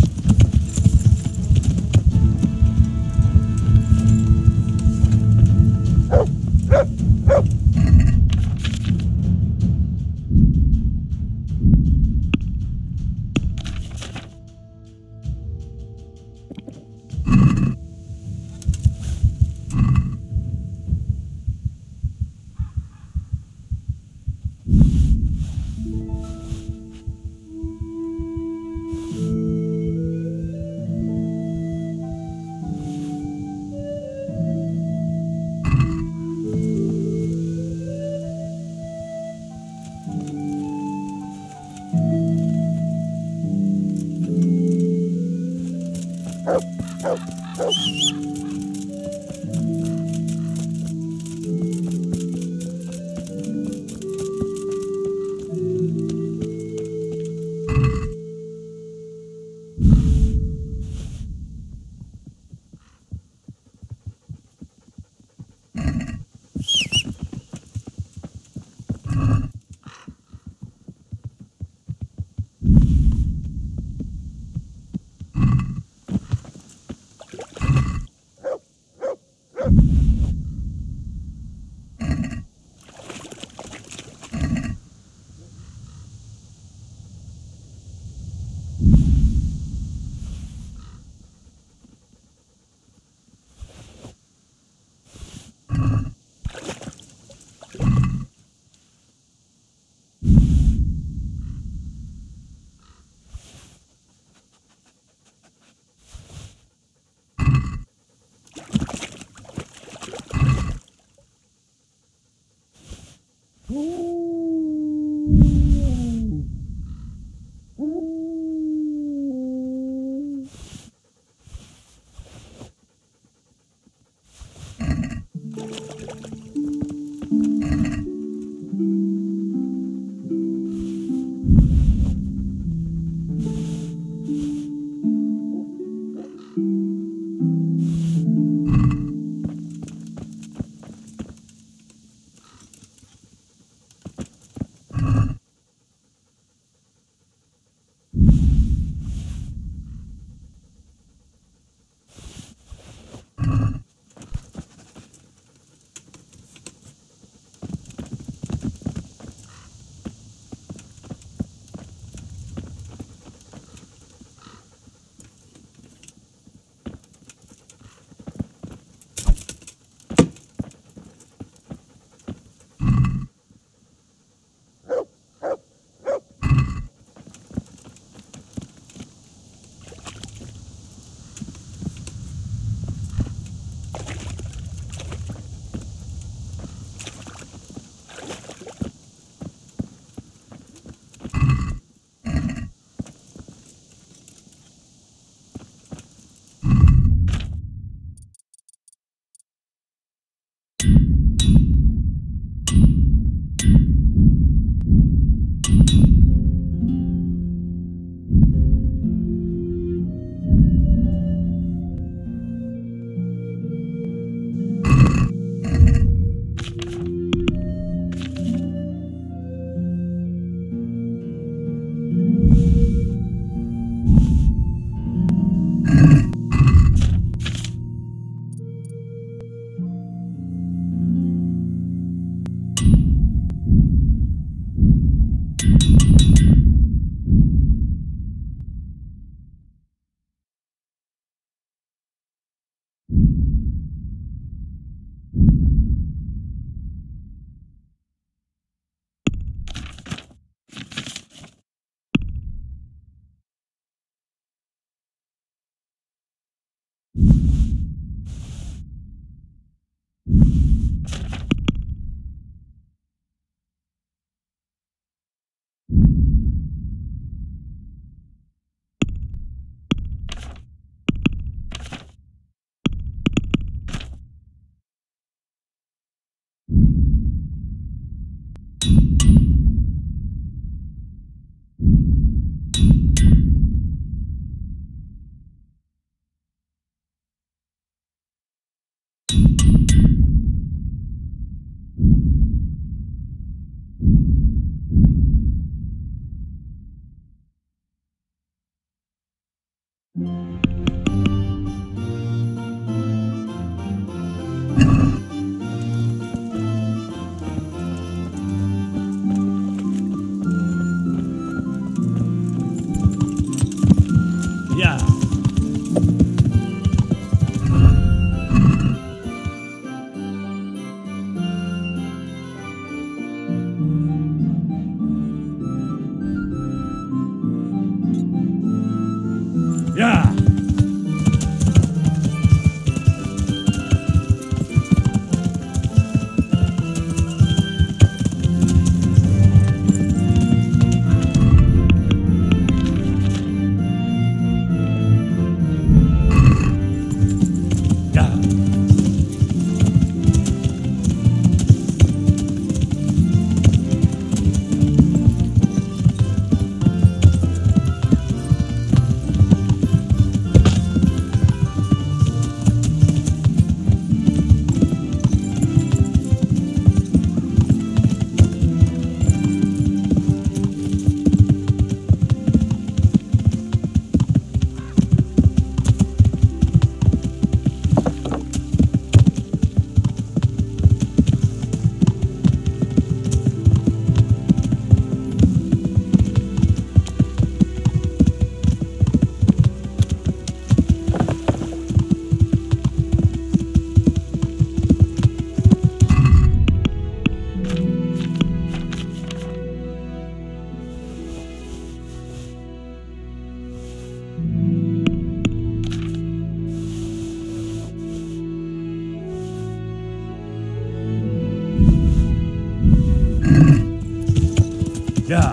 Yeah.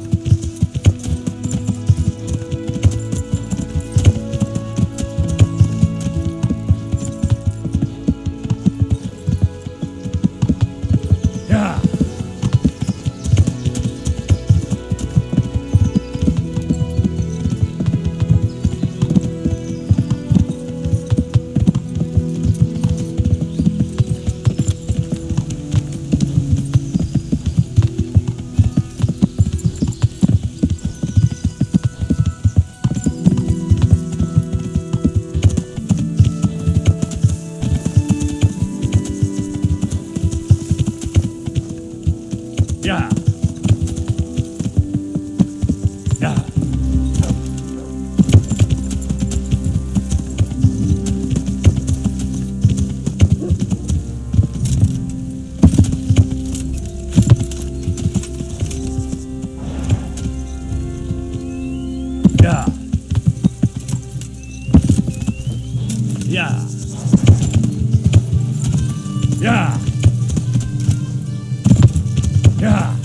Yeah. Yeah. Yeah. Yeah. Yeah. Yeah. Yeah.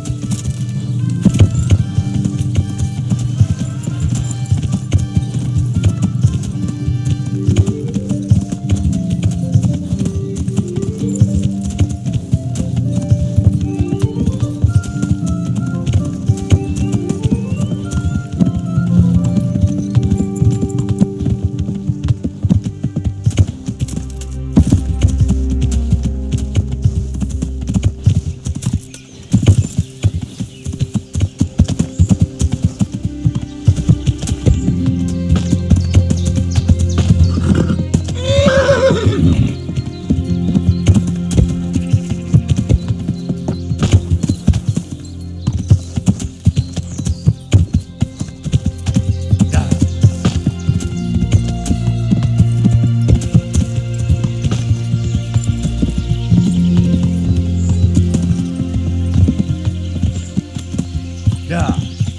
Yeah.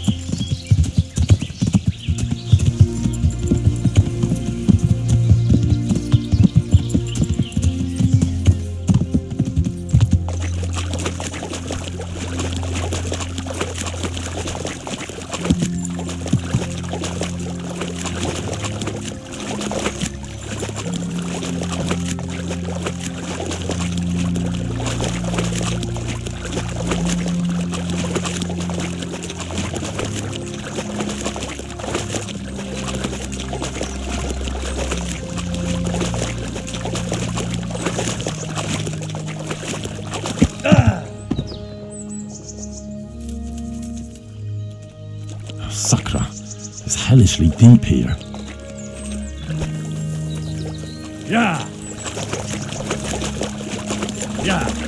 Sakra, it's hellishly deep here. Yeah. Yeah.